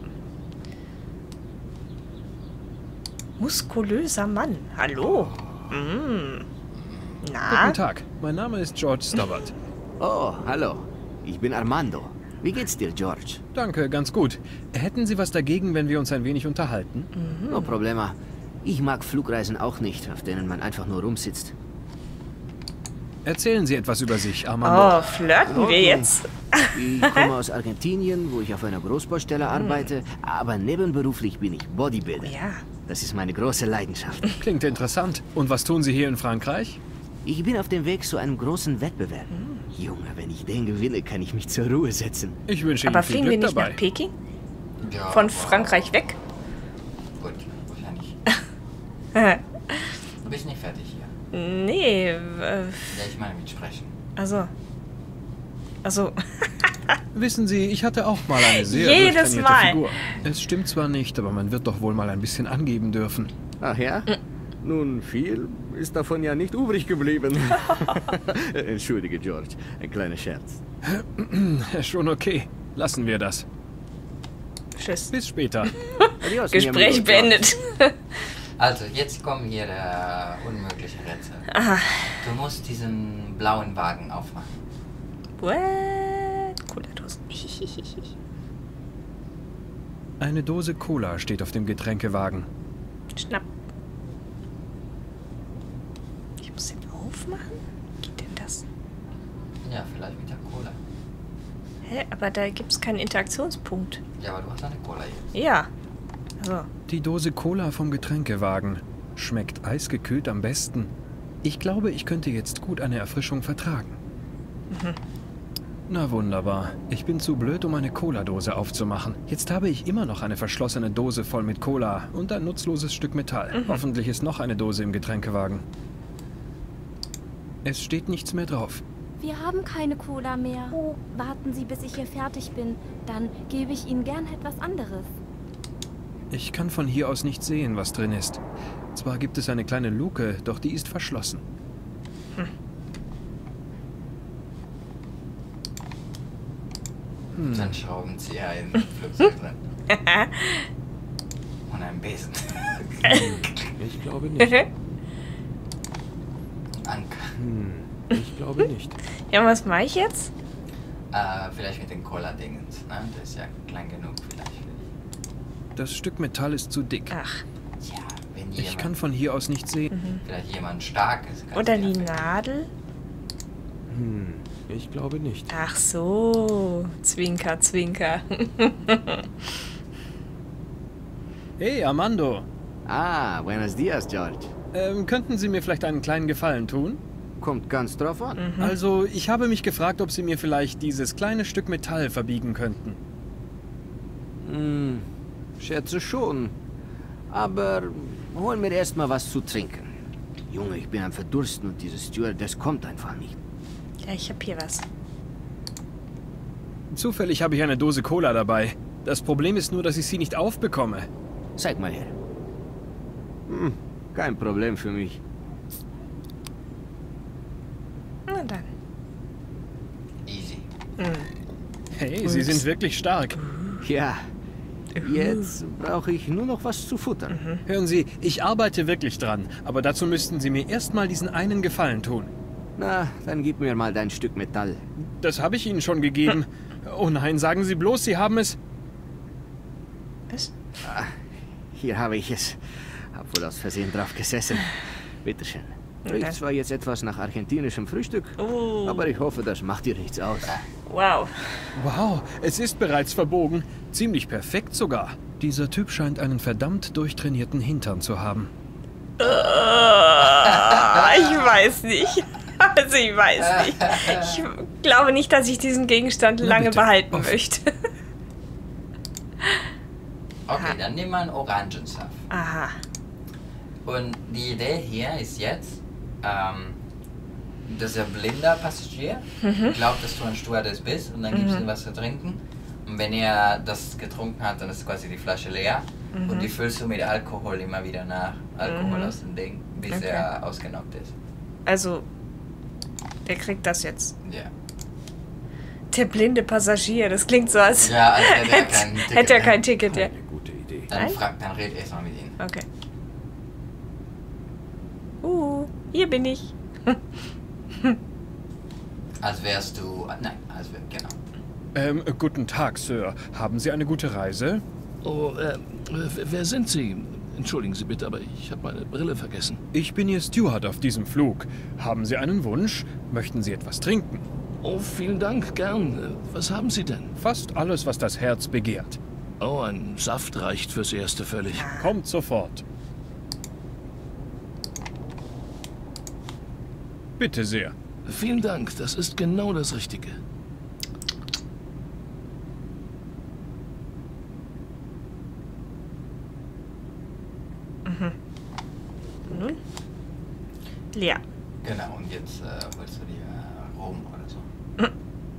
Muskulöser Mann. Hallo. Mm. Na? Guten Tag, mein Name ist George Stobbart. Oh, hallo. Ich bin Armando. Wie geht's dir, George? Danke, ganz gut. Hätten Sie was dagegen, wenn wir uns ein wenig unterhalten? Mhm. No problema. Ich mag Flugreisen auch nicht, auf denen man einfach nur rumsitzt. Erzählen Sie etwas über sich, Armando. Oh, flirten wir jetzt? Ich komme aus Argentinien, wo ich auf einer Großbaustelle arbeite, aber nebenberuflich bin ich Bodybuilder. Ja. Das ist meine große Leidenschaft. Klingt interessant. Und was tun Sie hier in Frankreich? Ich bin auf dem Weg zu einem großen Wettbewerb. Hm. Junge, wenn ich den gewinne, kann ich mich zur Ruhe setzen. Ich wünsche Ihnen Aber viel fliegen wir Glück nicht dabei. nach Peking? Ja, Von wow. Frankreich weg? Gut, wahrscheinlich. Du bist nicht fertig hier. Nee. Äh, Ja, ich meine mit Sprechen. also. Also. Wissen Sie, ich hatte auch mal eine sehr Jedes durchtrainierte Mal. Figur. Es stimmt zwar nicht, aber man wird doch wohl mal ein bisschen angeben dürfen. Ach ja? Nun, viel ist davon ja nicht übrig geblieben. Entschuldige, George. Ein kleiner Scherz. Schon okay. Lassen wir das. Tschüss. Bis später. Adios, Gespräch beendet. Also, jetzt kommen hier der unmögliche Rätsel. Aha. Du musst diesen blauen Wagen aufmachen. What? Cola-Dosen. Eine Dose Cola steht auf dem Getränkewagen. Schnapp. Ich muss den aufmachen? Geht denn das? Ja, vielleicht mit der Cola. Hä? Aber da gibt es keinen Interaktionspunkt. Ja, aber du hast eine Cola jetzt. Ja. Also. Die Dose Cola vom Getränkewagen. Schmeckt eisgekühlt am besten. Ich glaube, ich könnte jetzt gut eine Erfrischung vertragen. Mhm. Na wunderbar. Ich bin zu blöd, um eine Cola-Dose aufzumachen. Jetzt habe ich immer noch eine verschlossene Dose voll mit Cola und ein nutzloses Stück Metall. Mhm. Hoffentlich ist noch eine Dose im Getränkewagen. Es steht nichts mehr drauf. Wir haben keine Cola mehr. Oh, warten Sie, bis ich hier fertig bin. Dann gebe ich Ihnen gern etwas anderes. Ich kann von hier aus nicht sehen, was drin ist. Zwar gibt es eine kleine Luke, doch die ist verschlossen. Hm. Hm. Dann Schraubenzieher im Flugzeug drin. Und einen Besen. Ich glaube nicht. Anker. Hm. Ich glaube nicht. Ja, was mache ich jetzt? Äh, vielleicht mit den Cola-Dingens, ne? Das ist ja klein genug vielleicht. Das Stück Metall ist zu dick. Ach. Ja, wenn Ich jemand, kann von hier aus nicht sehen. Mhm. vielleicht jemand stark ist. kannst Oder du die ja- Nadel? Hm. Ich glaube nicht. Ach so. Zwinker, zwinker. Hey, Armando. Ah, buenos dias, George. Ähm, könnten Sie mir vielleicht einen kleinen Gefallen tun? Kommt ganz drauf an. Mhm. Also, ich habe mich gefragt, ob Sie mir vielleicht dieses kleine Stück Metall verbiegen könnten. Hm, schätze schon. Aber hol mir erst mal was zu trinken. Junge, ich bin am Verdursten und dieses Steward, das kommt einfach nicht. Ja, ich habe hier was. Zufällig habe ich eine Dose Cola dabei. Das Problem ist nur, dass ich sie nicht aufbekomme. Zeig mal her. Hm, kein Problem für mich. Na dann. Easy. Hm. Hey, Ups. Sie sind wirklich stark. Ja, jetzt brauche ich nur noch was zu futtern. Mhm. Hören Sie, ich arbeite wirklich dran, aber dazu müssten Sie mir erstmal diesen einen Gefallen tun. Na, dann gib mir mal dein Stück Metall. Das habe ich Ihnen schon gegeben. Oh nein, sagen Sie bloß, Sie haben es... Was? Ah, hier habe ich es. Hab wohl aus Versehen drauf gesessen. Bitteschön. Riecht Okay. zwar jetzt etwas nach argentinischem Frühstück, Oh. aber ich hoffe, das macht dir nichts aus. Wow. Wow, es ist bereits verbogen. Ziemlich perfekt sogar. Dieser Typ scheint einen verdammt durchtrainierten Hintern zu haben. Uh, ich weiß nicht. Also ich weiß nicht. Ich glaube nicht, dass ich diesen Gegenstand Na lange bitte, behalten auf. möchte. Okay, dann nehmen wir einen Orangensaft. Aha. Und die Idee hier ist jetzt, ähm, dass der blinder Passagier Mhm. glaubt, dass du ein Stewardess bist und dann gibst du ihm was zu trinken. Und wenn er das getrunken hat, dann ist quasi die Flasche leer. Mhm. Und die füllst du mit Alkohol immer wieder nach. Alkohol Mhm. aus dem Ding, bis Okay. er ausgenockt ist. Also, der kriegt das jetzt. Ja. Der blinde Passagier, das klingt so, als Ja, als hätte er kein Ticket, hätte er ne? kein Ticket, ja. Eine gute Idee. Dann, Nein? frag, dann red erst mal mit ihm. Okay. Uh, hier bin ich. Als wärst du. Nein, als wär, genau. Ähm, guten Tag, Sir. Haben Sie eine gute Reise? Oh, äh, wer sind Sie? Entschuldigen Sie bitte, aber ich habe meine Brille vergessen. Ich bin Ihr Steward auf diesem Flug. Haben Sie einen Wunsch? Möchten Sie etwas trinken? Oh, vielen Dank, gern. Was haben Sie denn? Fast alles, was das Herz begehrt. Oh, ein Saft reicht fürs Erste völlig. Kommt sofort. Bitte sehr. Vielen Dank, das ist genau das Richtige. Mhm. Nun? Leer. Genau, und jetzt äh, holst du dir äh, Rum oder so. Mhm.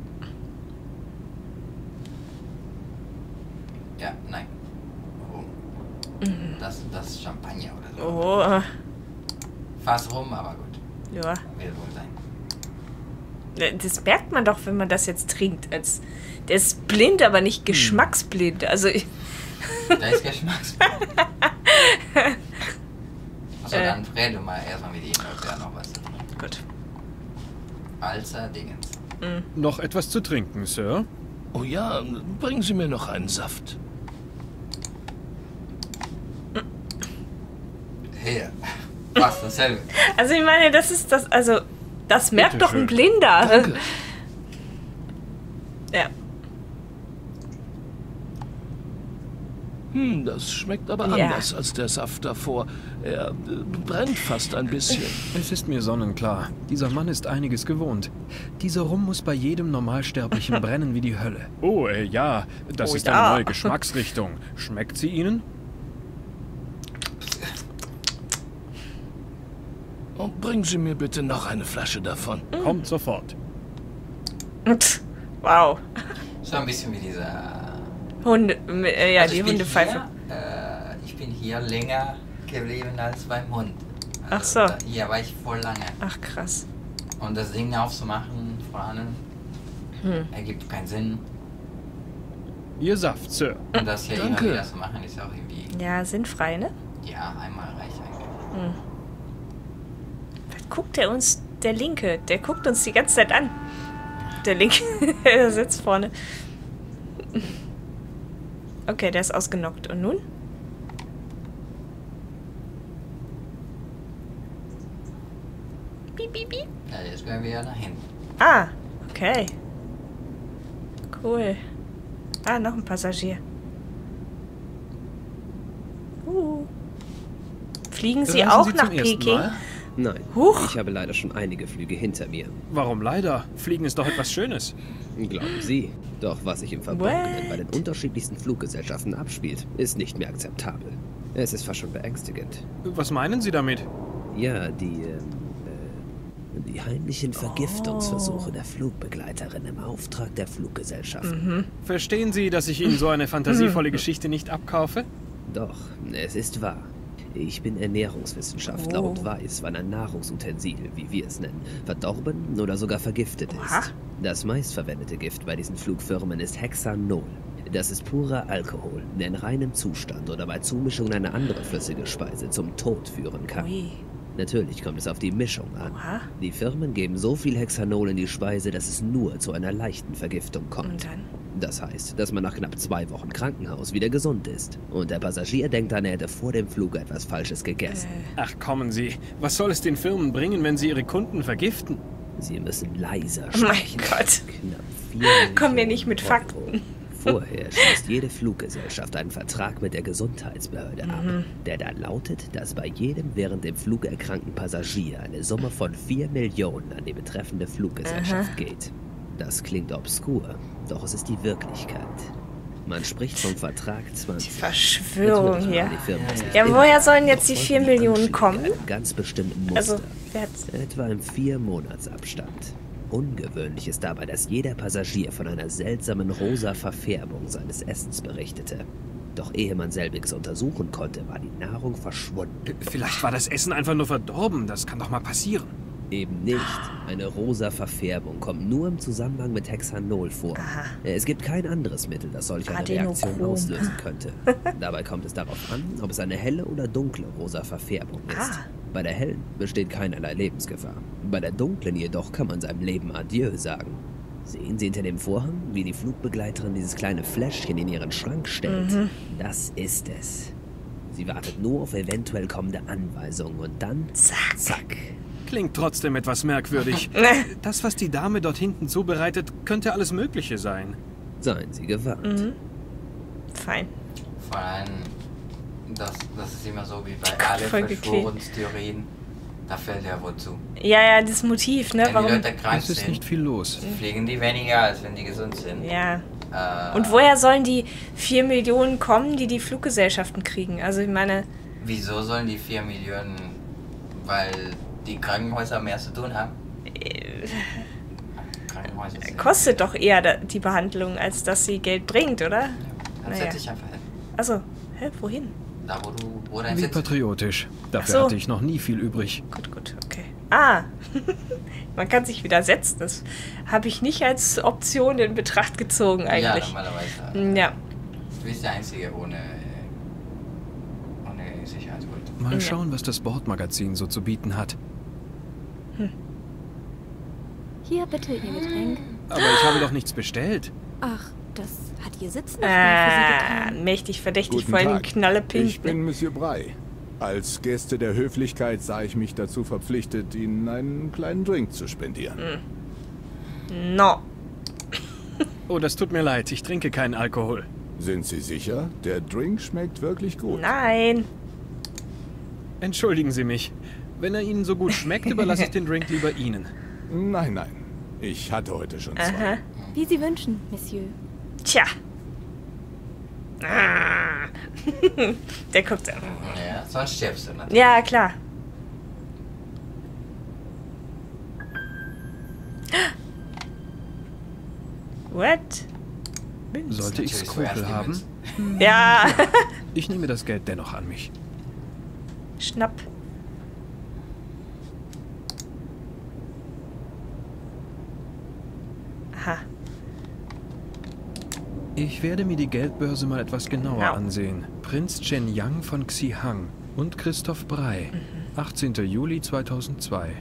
Ja, nein. Rum. Mhm. Das, das ist Champagner oder so. Oh. Fast Rum, aber gut. Ja. Wird wohl sein. Das merkt man doch, wenn man das jetzt trinkt. Als, der ist blind, aber nicht geschmacksblind. Also ich Der ist geschmacksblind. Also äh. dann rede mal erstmal mit ihm, ob er noch was zu trinken. Gut. Alzer Dingens. Mhm. Noch etwas zu trinken, Sir? Oh ja, bringen Sie mir noch einen Saft. Hier. Fast dasselbe. Also ich meine, das ist das, also das merkt Bitte doch ein schön. Blinder. Danke. Ja. Hm, das schmeckt aber Ja. anders als der Saft davor. Er äh, brennt fast ein bisschen. Es ist mir sonnenklar. Dieser Mann ist einiges gewohnt. Dieser Rum muss bei jedem Normalsterblichen brennen wie die Hölle. Oh, äh, ja. Das Oh, ist ja. eine neue Geschmacksrichtung. Schmeckt sie Ihnen? Und bringen Sie mir bitte noch eine Flasche davon. Kommt sofort. Wow. So ein bisschen wie dieser... Hunde, äh, ja, Also die ich bin Hundepfeife. Hier, äh, ich bin hier länger geblieben als beim Hund. Also Ach so. Da, hier war ich voll lange. Ach krass. Und das Ding aufzumachen, vor allem, Hm. ergibt keinen Sinn. Ihr Saft, Sir. Und das hier Danke. immer wieder zu machen, ist auch irgendwie... Ja, sinnfrei, ne? Ja, einmal reicht eigentlich. Hm. Was guckt der uns, der Linke? Der guckt uns die ganze Zeit an. Der Linke, der sitzt vorne. Okay, der ist ausgenockt. Und nun? Piep, piep, piep. Ja, jetzt gehen wir ja nach hinten. Ah, okay. Cool. Ah, noch ein Passagier. Uh. Fliegen Sie Reisen auch Sie nach zum ersten Peking? Mal? Nein, Huch. ich habe leider schon einige Flüge hinter mir. Warum leider? Fliegen ist doch etwas Schönes. Glauben Sie. Doch was sich im Verborgenen What? bei den unterschiedlichsten Fluggesellschaften abspielt, ist nicht mehr akzeptabel. Es ist fast schon beängstigend. Was meinen Sie damit? Ja, die, ähm, äh, die heimlichen Vergiftungsversuche der Flugbegleiterin im Auftrag der Fluggesellschaften. Verstehen Sie, dass ich Ihnen so eine fantasievolle Geschichte nicht abkaufe? Doch, es ist wahr. Ich bin Ernährungswissenschaftler Oh. und weiß, wann ein Nahrungsutensil, wie wir es nennen, verdorben oder sogar vergiftet Oha. ist. Das meistverwendete Gift bei diesen Flugfirmen ist Hexanol. Das ist purer Alkohol, der in reinem Zustand oder bei Zumischung in eine andere flüssige Speise zum Tod führen kann. Ui. Natürlich kommt es auf die Mischung an. Oha. Die Firmen geben so viel Hexanol in die Speise, dass es nur zu einer leichten Vergiftung Und kommt. dann? Das heißt, dass man nach knapp zwei Wochen Krankenhaus wieder gesund ist. Und der Passagier denkt dann, er hätte vor dem Flug etwas Falsches gegessen. Ach, kommen Sie. Was soll es den Firmen bringen, wenn sie ihre Kunden vergiften? Sie müssen leiser Oh mein sprechen. Gott. Knapp vier Komm mir Millionen nicht mit Euro. Fakten. Vorher schließt jede Fluggesellschaft einen Vertrag mit der Gesundheitsbehörde ab, der dann lautet, dass bei jedem während dem Flug erkrankten Passagier eine Summe von vier Millionen an die betreffende Fluggesellschaft geht. Das klingt obskur, doch es ist die Wirklichkeit. Man spricht vom Vertrag zwanzig. Verschwörung Natürlich hier. machen die Firmen das nicht Ja, immer, woher sollen jetzt doch die folgen vier Millionen Anschläge kommen? einem ganz bestimmten Muster. Also, wer hat's? Etwa im Vier-Monats-Abstand. Ungewöhnlich ist dabei, dass jeder Passagier von einer seltsamen rosa Verfärbung seines Essens berichtete. Doch ehe man selbiges untersuchen konnte, war die Nahrung verschwunden. Vielleicht war das Essen einfach nur verdorben. Das kann doch mal passieren. Eben nicht. Eine rosa Verfärbung kommt nur im Zusammenhang mit Hexanol vor. Aha. Es gibt kein anderes Mittel, das solch eine Reaktion Adenochrom. auslösen könnte. Dabei kommt es darauf an, ob es eine helle oder dunkle rosa Verfärbung ist. Ah. Bei der hellen besteht keinerlei Lebensgefahr. Bei der dunklen jedoch kann man seinem Leben Adieu sagen. Sehen Sie hinter dem Vorhang, wie die Flugbegleiterin dieses kleine Fläschchen in ihren Schrank stellt? Mhm. Das ist es. Sie wartet nur auf eventuell kommende Anweisungen und dann Zack. zack. Klingt trotzdem etwas merkwürdig. Das, was die Dame dort hinten zubereitet, könnte alles Mögliche sein. Seien Sie gewarnt. Mhm. Fein. Vor allem, das, das ist immer so wie bei Gott, allen voll gequält. Verschwörungstheorien. Da fällt ja wozu. Ja, ja, das Motiv, ne? Wenn Warum? die Leute krank Es ist sind, nicht viel los. fliegen die weniger, als wenn die gesund sind. Ja. Äh, Und woher sollen die vier Millionen kommen, die die Fluggesellschaften kriegen? Also ich meine... Wieso sollen die vier Millionen? Weil die Krankenhäuser mehr zu tun haben? Krankenhäuser sind Kostet doch eher da- die Behandlung, als dass sie Geld bringt, oder? Ja, dann Naja. setz dich einfach hin. Achso, hä, wohin? Da, wo du, wo dein Wie Sitz ist. patriotisch. Dafür Ach so. hatte ich noch nie viel übrig. Gut, gut, okay. Ah, man kann sich wieder setzen. Das habe ich nicht als Option in Betracht gezogen Ja, eigentlich. normalerweise. Ja. Du bist der Einzige ohne, ohne Sicherheitsgurt. Mal Ja. schauen, was das Bordmagazin so zu bieten hat. Hier, bitte, Ihr Getränk. Aber ich habe doch nichts bestellt. Ach, das hat Ihr Sitzen noch mal für Sie Ah, getan. mächtig verdächtig, Guten vor allem Tag. knallepink. Ich bin Monsieur Brey. Als Gäste der Höflichkeit sah ich mich dazu verpflichtet, Ihnen einen kleinen Drink zu spendieren. No. Oh, das tut mir leid. Ich trinke keinen Alkohol. Sind Sie sicher? Der Drink schmeckt wirklich gut. Nein. Entschuldigen Sie mich. Wenn er Ihnen so gut schmeckt, überlasse ich den Drink lieber Ihnen. Nein, nein. Ich hatte heute schon zwei. Aha. Wie Sie wünschen, Monsieur. Tja. Ah. Der guckt einfach. Ja, sonst stirbst du natürlich. Ja, klar. What? Sollte ich Natürlich so Skrupel ernst die haben? Münzen. Ja. Ich nehme das Geld dennoch an mich. Schnapp. Aha. Ich werde mir die Geldbörse mal etwas genauer Au. ansehen. Prinz Chen Yang von Xihang und Christoph Brey. achtzehnter Juli zweitausendzwei.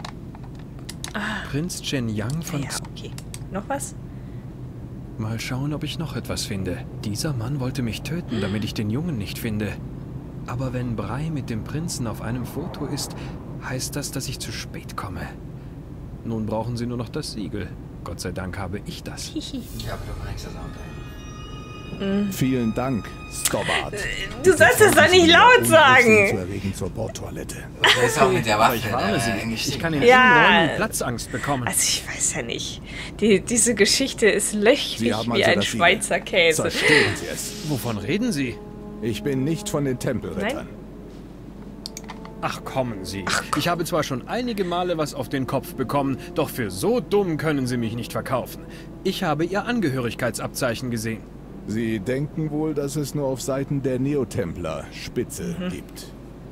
Prinz Chen Yang von Ja, okay. Noch was? Mal schauen, ob ich noch etwas finde. Dieser Mann wollte mich töten, damit ich den Jungen nicht finde. Aber wenn Brey mit dem Prinzen auf einem Foto ist, heißt das, dass ich zu spät komme. Nun brauchen sie nur noch das Siegel. Gott sei Dank habe ich das. Ja, aber du bringst das auch Mhm. Vielen Dank, Stobbart. Du sollst es doch nicht laut sagen. Zu erregen zur Bordtoilette. Der ist auch mit der Waffe. Ich warne Sie. äh, Ich kann in Ja. vielen Räumen Platzangst bekommen. Also ich weiß ja nicht. Die, diese Geschichte ist löchrig Sie haben wie also ein das Siegel. Schweizer Käse. Zerstellen Sie es. Wovon reden Sie? Ich bin nicht von den Tempelrittern. Ach, kommen Sie. Ich habe zwar schon einige Male was auf den Kopf bekommen, doch für so dumm können Sie mich nicht verkaufen. Ich habe Ihr Angehörigkeitsabzeichen gesehen. Sie denken wohl, dass es nur auf Seiten der Neotempler Spitze Mhm. gibt.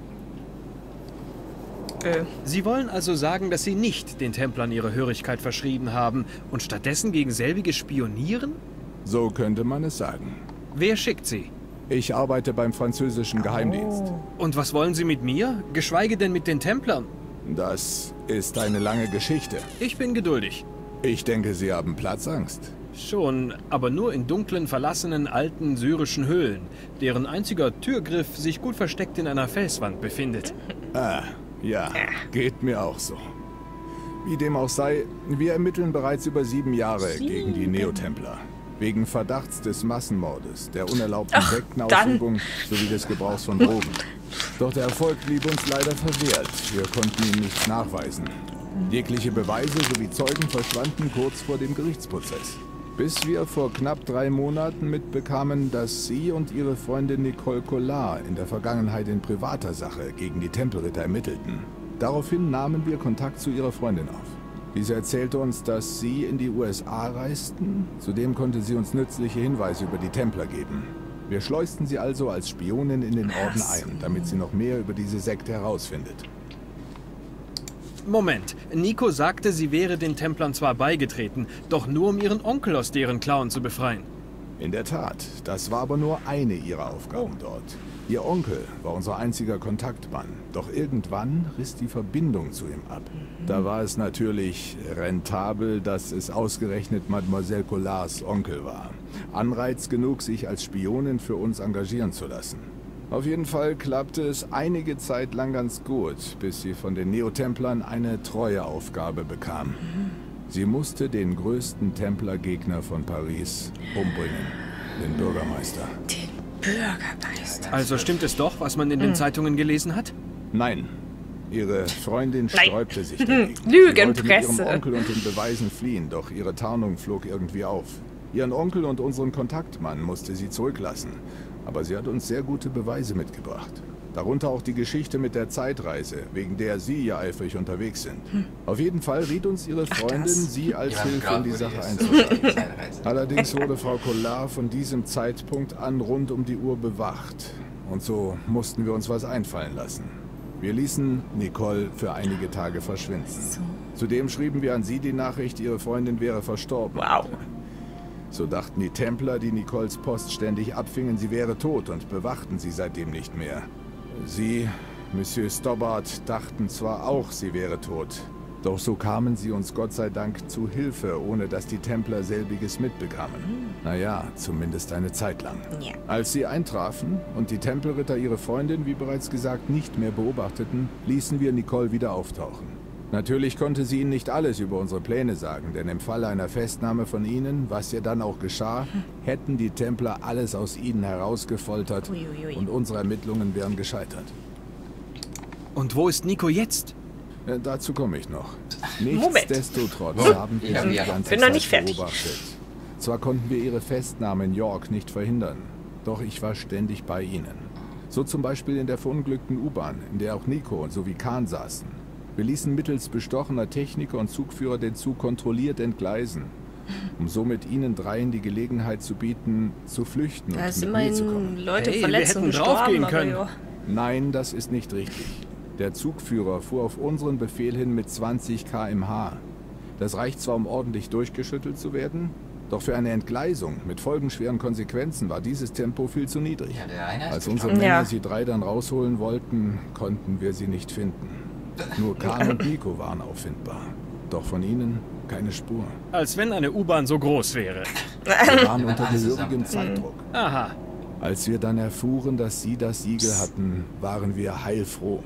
Äh, Sie wollen also sagen, dass Sie nicht den Templern Ihre Hörigkeit verschrieben haben und stattdessen gegen selbige spionieren? So könnte man es sagen. Wer schickt Sie? Ich arbeite beim französischen Geheimdienst. Und was wollen Sie mit mir? Geschweige denn mit den Templern? Das ist eine lange Geschichte. Ich bin geduldig. Ich denke, Sie haben Platzangst. Schon, aber nur in dunklen, verlassenen, alten syrischen Höhlen, deren einziger Türgriff sich gut versteckt in einer Felswand befindet. Ah, ja, geht mir auch so. Wie dem auch sei, wir ermitteln bereits über sieben Jahre gegen die Neotempler. Wegen Verdachts des Massenmordes, der unerlaubten Ach, Sektenausübung sowie des Gebrauchs von Drogen. Doch der Erfolg blieb uns leider verwehrt. Wir konnten ihm nichts nachweisen. Jegliche Beweise sowie Zeugen verschwanden kurz vor dem Gerichtsprozess. Bis wir vor knapp drei Monaten mitbekamen, dass Sie und Ihre Freundin Nicole Collard in der Vergangenheit in privater Sache gegen die Tempelritter ermittelten. Daraufhin nahmen wir Kontakt zu Ihrer Freundin auf. Diese erzählte uns, dass Sie in die U S A reisten. Zudem konnte sie uns nützliche Hinweise über die Templer geben. Wir schleusten sie also als Spionin in den Orden ein, damit sie noch mehr über diese Sekte herausfindet. Moment, Nico sagte, sie wäre den Templern zwar beigetreten, doch nur um ihren Onkel aus deren Klauen zu befreien. In der Tat, das war aber nur eine ihrer Aufgaben dort. Ihr Onkel war unser einziger Kontaktmann, doch irgendwann riss die Verbindung zu ihm ab. Da war es natürlich rentabel, dass es ausgerechnet Mademoiselle Collards Onkel war. Anreiz genug, sich als Spionin für uns engagieren zu lassen. Auf jeden Fall klappte es einige Zeit lang ganz gut, bis sie von den Neotemplern eine Treueaufgabe bekam. Sie musste den größten Templergegner von Paris umbringen, den Bürgermeister. Bürgermeister. Also stimmt es doch, was man in den Mhm. Zeitungen gelesen hat? Nein. Ihre Freundin Nein. sträubte sich dagegen. Lügenpresse. Sie wollte mit ihrem Onkel und den Beweisen fliehen, doch ihre Tarnung flog irgendwie auf. Ihren Onkel und unseren Kontaktmann musste sie zurücklassen. Aber sie hat uns sehr gute Beweise mitgebracht. Darunter auch die Geschichte mit der Zeitreise, wegen der Sie ja eifrig unterwegs sind. Hm. Auf jeden Fall riet uns Ihre Freundin, Sie als Ja, Hilfe klar, in die wo die Sache ist. einzuschalten. Allerdings wurde Frau Collard von diesem Zeitpunkt an rund um die Uhr bewacht. Und so mussten wir uns was einfallen lassen. Wir ließen Nicole für einige Tage verschwinden. Zudem schrieben wir an Sie die Nachricht, Ihre Freundin wäre verstorben. Wow. So dachten die Templer, die Nicoles Post ständig abfingen, sie wäre tot und bewachten sie seitdem nicht mehr. Sie, Monsieur Stobbart, dachten zwar auch, sie wäre tot, doch so kamen sie uns Gott sei Dank zu Hilfe, ohne dass die Templer selbiges mitbekamen. Naja, zumindest eine Zeit lang. Ja. Als sie eintrafen und die Tempelritter ihre Freundin, wie bereits gesagt, nicht mehr beobachteten, ließen wir Nicole wieder auftauchen. Natürlich konnte sie ihnen nicht alles über unsere Pläne sagen, denn im Falle einer Festnahme von ihnen, was ja dann auch geschah, hätten die Templer alles aus ihnen herausgefoltert Uiuiui. und unsere Ermittlungen wären gescheitert. Und wo ist Nico jetzt? Ja, dazu komme ich noch. Moment. Nichtsdestotrotz Oh, haben wir ja, sie die ja. ganze Bin noch Zeit nicht fertig. beobachtet. Zwar konnten wir ihre Festnahme in York nicht verhindern, doch ich war ständig bei ihnen. So zum Beispiel in der verunglückten U-Bahn, in der auch Nico sowie Khan saßen. Wir ließen mittels bestochener Techniker und Zugführer den Zug kontrolliert entgleisen, um somit ihnen dreien die Gelegenheit zu bieten, zu flüchten Da und sind mit mir zu immerhin kommen. Leute Hey, wir verletzt und hätten draufgehen gestorben, aber können. ja. Nein, das ist nicht richtig. Der Zugführer fuhr auf unseren Befehl hin mit zwanzig Kilometer pro Stunde. Das reicht zwar, um ordentlich durchgeschüttelt zu werden, doch für eine Entgleisung mit folgenschweren Konsequenzen war dieses Tempo viel zu niedrig. Ja, der eine ist Als unsere gestorben. Männer Ja. sie drei dann rausholen wollten, konnten wir sie nicht finden. Nur Khan und Nico waren auffindbar. Doch von ihnen keine Spur. Als wenn eine U-Bahn so groß wäre. Wir waren unter alles gehörigem zusammen. Zeitdruck. Aha. Als wir dann erfuhren, dass sie das Siegel hatten, waren wir heilfroh.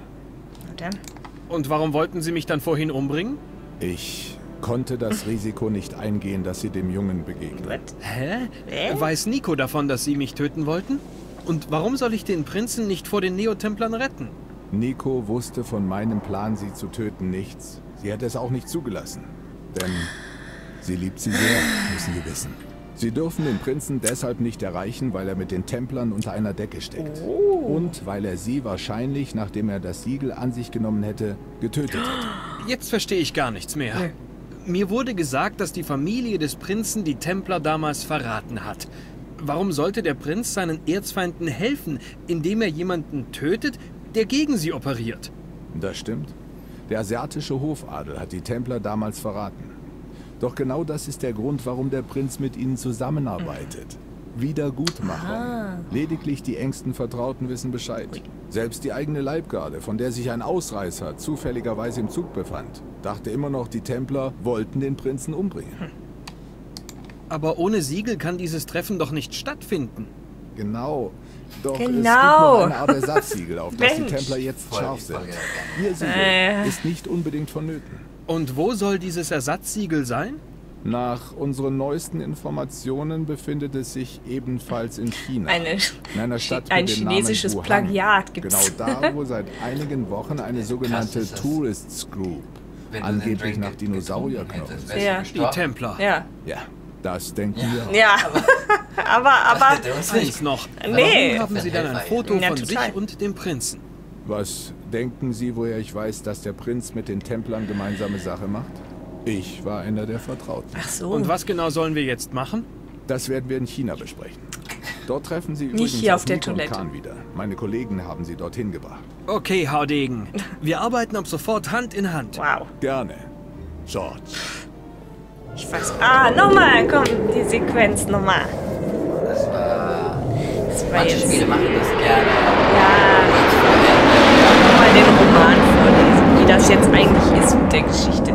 Und warum wollten Sie mich dann vorhin umbringen? Ich konnte das Risiko nicht eingehen, dass sie dem Jungen begegnen. Hä? Hä? Weiß Nico davon, dass Sie mich töten wollten? Und warum soll ich den Prinzen nicht vor den Neotemplern retten? Nico wusste von meinem Plan, sie zu töten, nichts. Sie hätte es auch nicht zugelassen. Denn sie liebt sie sehr, müssen Sie wissen. Sie dürfen den Prinzen deshalb nicht erreichen, weil er mit den Templern unter einer Decke steckt. Und weil er sie wahrscheinlich, nachdem er das Siegel an sich genommen hätte, getötet hätte. Jetzt verstehe ich gar nichts mehr. Mir wurde gesagt, dass die Familie des Prinzen die Templer damals verraten hat. Warum sollte der Prinz seinen Erzfeinden helfen, indem er jemanden tötet, der gegen sie operiert? Das stimmt. Der asiatische Hofadel hat die Templer damals verraten. Doch genau das ist der Grund, warum der Prinz mit ihnen zusammenarbeitet. Wiedergutmachung. Ah. Lediglich die engsten Vertrauten wissen Bescheid. Selbst die eigene Leibgarde, von der sich ein Ausreißer zufälligerweise im Zug befand, dachte immer noch, die Templer wollten den Prinzen umbringen. Aber ohne Siegel kann dieses Treffen doch nicht stattfinden. Genau. Doch es gibt Genau. noch eine Art Ersatzsiegel, auf das die Mensch. Templer jetzt Voll, scharf sind. voll geil. Ihr Siegel Äh. ist nicht unbedingt vonnöten. Und wo soll dieses Ersatzsiegel sein? Nach unseren neuesten Informationen befindet es sich ebenfalls in China. Eine, in einer Stadt ein mit dem Namen chinesisches Wuhan. Plagiat gibt's. Genau da, wo seit einigen Wochen eine sogenannte ist das. Tourists Group Wenn du den angeblich Drink nach getrunken Dinosaurierknochen hättest, sucht. wärst du Ja. Die gestorben. Templer. Ja, Ja, das denken wir auch. ja. aber, aber, Hätte uns nicht. Eins noch. Nee. Warum haben Sie dann ein Foto Ja, von total. sich und dem Prinzen? Was denken Sie, woher ich weiß, dass der Prinz mit den Templern gemeinsame Sache macht? Ich war einer der Vertrauten. ach so. Und was genau sollen wir jetzt machen? Das werden wir in China besprechen. Dort treffen Sie übrigens hier auf der Nico und Toilette. Khan wieder. Meine Kollegen haben Sie dorthin gebracht. Okay, Haudegen. Wir arbeiten ab sofort Hand in Hand. Wow. Gerne. George. Ich weiß. Ah, nochmal, komm, die Sequenz nochmal. Das war... Das war Manche jetzt. Spiele machen das gerne. Ja, nochmal den Roman vorlesen, wie das jetzt eigentlich ist mit der Geschichte.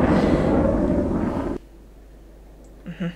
Mhm.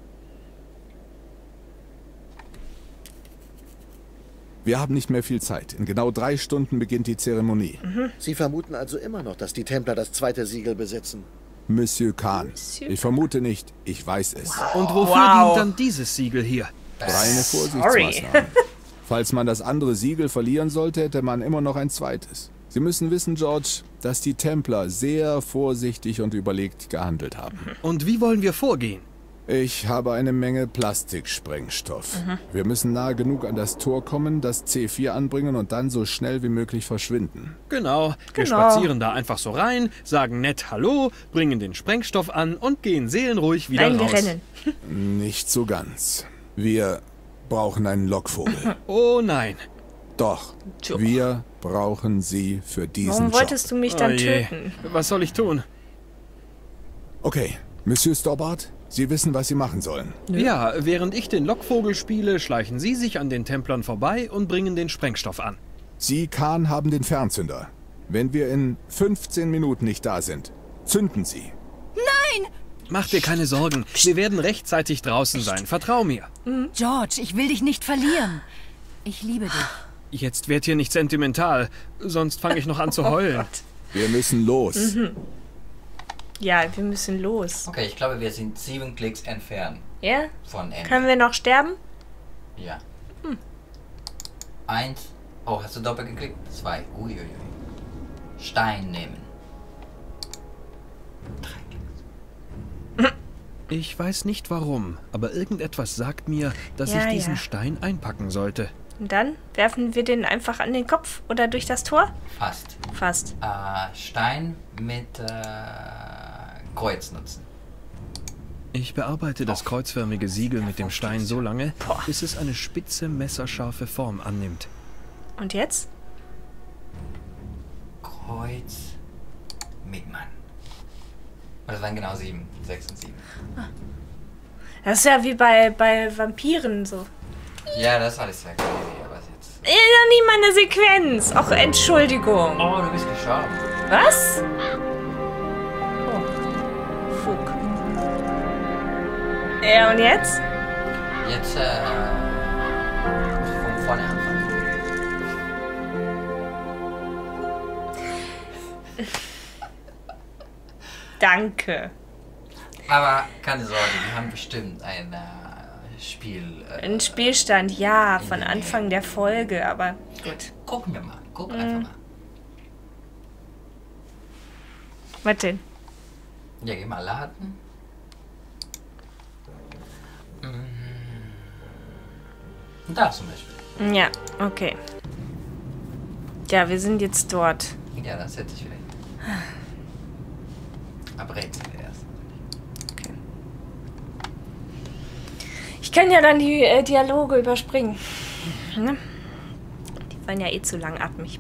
Wir haben nicht mehr viel Zeit. In genau drei Stunden beginnt die Zeremonie. Sie vermuten also immer noch, dass die Templer das zweite Siegel besitzen. Monsieur Khan. Ich vermute nicht, ich weiß es. Und wofür Wow. dient dann dieses Siegel hier? Reine Vorsichtsmaßnahmen. Falls man das andere Siegel verlieren sollte, hätte man immer noch ein zweites. Sie müssen wissen, George, dass die Templer sehr vorsichtig und überlegt gehandelt haben. Und wie wollen wir vorgehen? Ich habe eine Menge Plastiksprengstoff. Mhm. Wir müssen nahe genug an das Tor kommen, das C vier anbringen und dann so schnell wie möglich verschwinden. Genau, wir Genau. spazieren da einfach so rein, sagen nett Hallo, bringen den Sprengstoff an und gehen seelenruhig wieder Nein, wir raus. rennen. Nicht so ganz. Wir brauchen einen Lockvogel. Oh nein. Doch, Tja. wir brauchen sie für diesen Warum Job. wolltest du mich dann Oh je. töten? Was soll ich tun? Okay, Monsieur Stobbart, Sie wissen, was Sie machen sollen. Ja, während ich den Lockvogel spiele, schleichen Sie sich an den Templern vorbei und bringen den Sprengstoff an. Sie, Khan, haben den Fernzünder. Wenn wir in fünfzehn Minuten nicht da sind, zünden Sie. Nein! Mach dir keine Sorgen, wir werden rechtzeitig draußen sein, vertrau mir. George, ich will dich nicht verlieren. Ich liebe dich. Jetzt werd hier nicht sentimental, sonst fange ich noch an zu heulen. Wir müssen los. Mhm. Ja, wir müssen los. Okay, ich glaube, wir sind sieben Klicks entfernt Ja? von Ende. Können wir noch sterben? Ja. Hm. Eins. Oh, hast du doppelt geklickt? Zwei. Uiuiui. Stein nehmen. Ich weiß nicht warum, aber irgendetwas sagt mir, dass Ja, ich diesen ja. Stein einpacken sollte. Und dann werfen wir den einfach an den Kopf oder durch das Tor? Fast. Fast. Äh, Stein mit äh, Kreuz nutzen. Ich bearbeite das kreuzförmige Siegel mit dem Stein so lange, bis es eine spitze, messerscharfe Form annimmt. Und jetzt? Kreuz mit Mann. Und das waren genau sieben. Sechs und sieben. Das ist ja wie bei, bei Vampiren so. Ja, das ist alles sehr crazy, aber jetzt. Ja, nie mal eine Sequenz. Ach, Entschuldigung. Oh, du bist gestorben. Was? Oh. Fug. Ja, und jetzt? Jetzt, äh. musst du von vorne anfangen. Danke. Aber keine Sorge, wir haben bestimmt ein äh, Spiel. Äh, Ein Spielstand, ja, von Anfang der Folge, aber gut. Gucken wir mal. Gucken Mhm. einfach mal. Was denn? Ja, geh mal laden. Mhm. Da zum Beispiel. Ja, okay. Ja, wir sind jetzt dort. Ja, das hätte ich vielleicht. Aber Rätsel erst. Ich kann ja dann die äh, Dialoge überspringen. Ne? Die waren ja eh zu langatmig.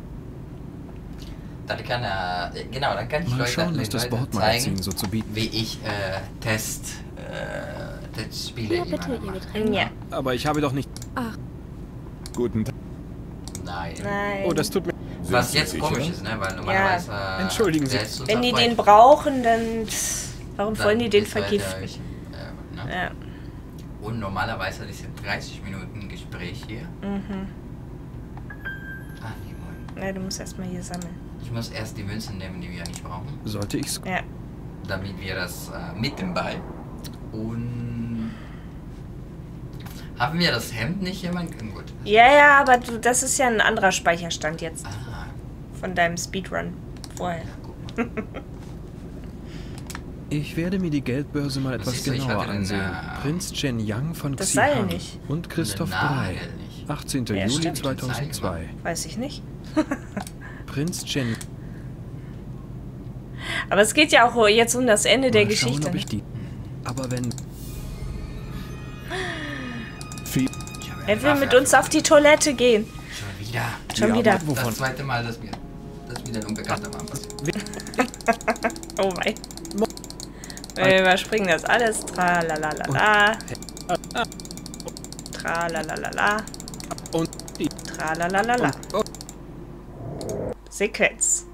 Dann kann er, äh, genau, dann kann ich Mal Leute, schauen, was das Leute Bordmagazin zeigen, so zu bieten. wie ich äh, Test, äh, Testspiele Ja, bitte, immer Ihr mache. Getränk. Ja. Aber ich habe doch nicht... Ach, Guten Tag. Nein. Nein. Oh, das tut mir... Was Sie jetzt sicher? komisch ist, ne? Weil normalerweise. Äh, Entschuldigen Sie. der ist unser Wenn die Freund. den brauchen, dann... pff, Warum Dann wollen die den ist weiter, vergiften? ich, äh, ne? Ja. Und normalerweise diese dreißig Minuten Gespräch hier. Mhm. Ah, nee, Moment. Ja, du musst erstmal hier sammeln. Ich muss erst die Münzen nehmen, die wir nicht brauchen. Sollte ich's... Ja. Damit wir das äh, mit dem Ball. Und. Haben wir das Hemd nicht jemand? Gut. Ja, ja, aber du, das ist ja ein anderer Speicherstand jetzt. Ah. Von deinem Speedrun vorher. Ich werde mir die Geldbörse mal etwas siehst du, ich genauer hatte den, ansehen. äh, Prinz Chen Yang von Das Seil Xi'an nicht. und Christoph Den Brey. Nagel nicht. achtzehnter Ja, Juli stimmt. zweitausendzwei. Weiß ich nicht. Prinz Chen... Aber es geht ja auch jetzt um das Ende der Mal schauen, Geschichte. ob ich die... Aber wenn... Viel. Er will mit uns auf die Toilette gehen. Schon wieder. Schon Ja, wieder. aber Das zweite Mal, dass mir, dass mir der unbekannte Mann passiert. Oh mein. Wir überspringen das alles. Tralalala. Tralalala. Und die... Tralalala. Sequenz.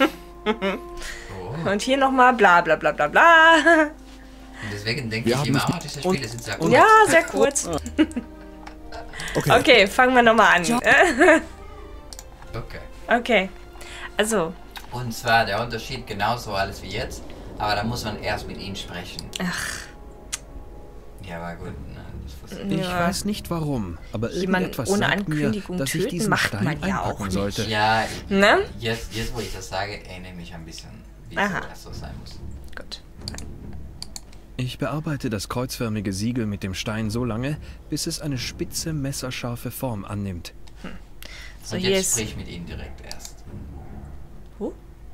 Oh. Und hier nochmal bla bla bla bla bla. Und deswegen denke Wir ich haben immer, nicht- oh, diese Spiele sind sehr gut. Ja, sehr kurz. Okay. Okay, fangen wir nochmal an. Okay. Okay. Also, Und zwar der Unterschied genauso alles wie jetzt, aber da muss man erst mit ihnen sprechen. ach, Ja, war gut. Ne? Ich Ja. weiß nicht warum, aber Jemand irgendetwas ohne sagt mir, Ankündigung dass ich töten diesen macht Stein man ja auch einpacken nicht. sollte. Ja, Ne? jetzt, jetzt wo ich das sage, erinnere ich mich ein bisschen, wie Aha. das so sein muss. Gut. Ich bearbeite das kreuzförmige Siegel mit dem Stein so lange, bis es eine spitze, messerscharfe Form annimmt. So, Und hier jetzt ist... sprich mit ihnen direkt erst. Uh.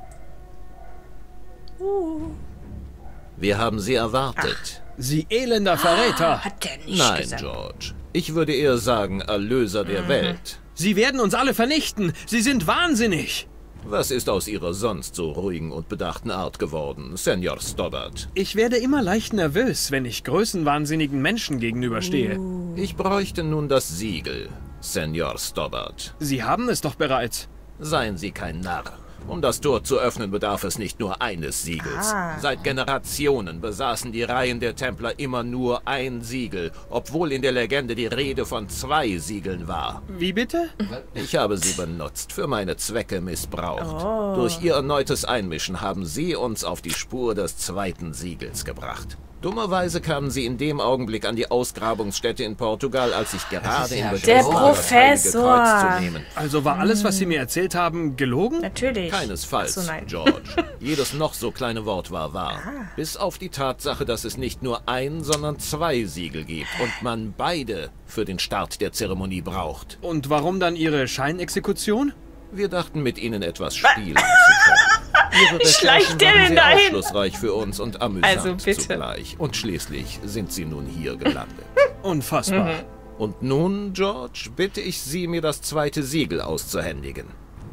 Uh. Wir haben Sie erwartet. Sie elender Verräter! Hat der nicht Nein, gesagt. George. Ich würde eher sagen, Erlöser der Mhm. Welt. Sie werden uns alle vernichten! Sie sind wahnsinnig! Was ist aus Ihrer sonst so ruhigen und bedachten Art geworden, Senor Stobbart? Ich werde immer leicht nervös, wenn ich größenwahnsinnigen Menschen gegenüberstehe. Ich bräuchte nun das Siegel, Senor Stobbart. Sie haben es doch bereits. Seien Sie kein Narr. Um das Tor zu öffnen, bedarf es nicht nur eines Siegels. Ah. Seit Generationen besaßen die Reihen der Templer immer nur ein Siegel, obwohl in der Legende die Rede von zwei Siegeln war. Wie bitte? Ich habe sie benutzt, für meine Zwecke missbraucht. Oh. Durch ihr erneutes Einmischen haben sie uns auf die Spur des zweiten Siegels gebracht. Dummerweise kamen sie in dem Augenblick an die Ausgrabungsstätte in Portugal, als ich gerade in Begriff Der war, das Heilige Professor. Kreuz zu nehmen. Also war alles, was Sie mir erzählt haben, gelogen? Natürlich. Keinesfalls, Ach so, nein. George. Jedes noch so kleine Wort war wahr. Bis auf die Tatsache, dass es nicht nur ein, sondern zwei Siegel gibt und man beide für den Start der Zeremonie braucht. Und warum dann Ihre Scheinexekution? Wir dachten, mit Ihnen etwas spielen zu können. Ihre Wie schleicht Recherchen der waren denn sehr dahin? aufschlussreich für uns und amüsant Also bitte. zugleich. Und schließlich sind Sie nun hier gelandet. Unfassbar. Mhm. Und nun, George, bitte ich Sie, mir das zweite Siegel auszuhändigen.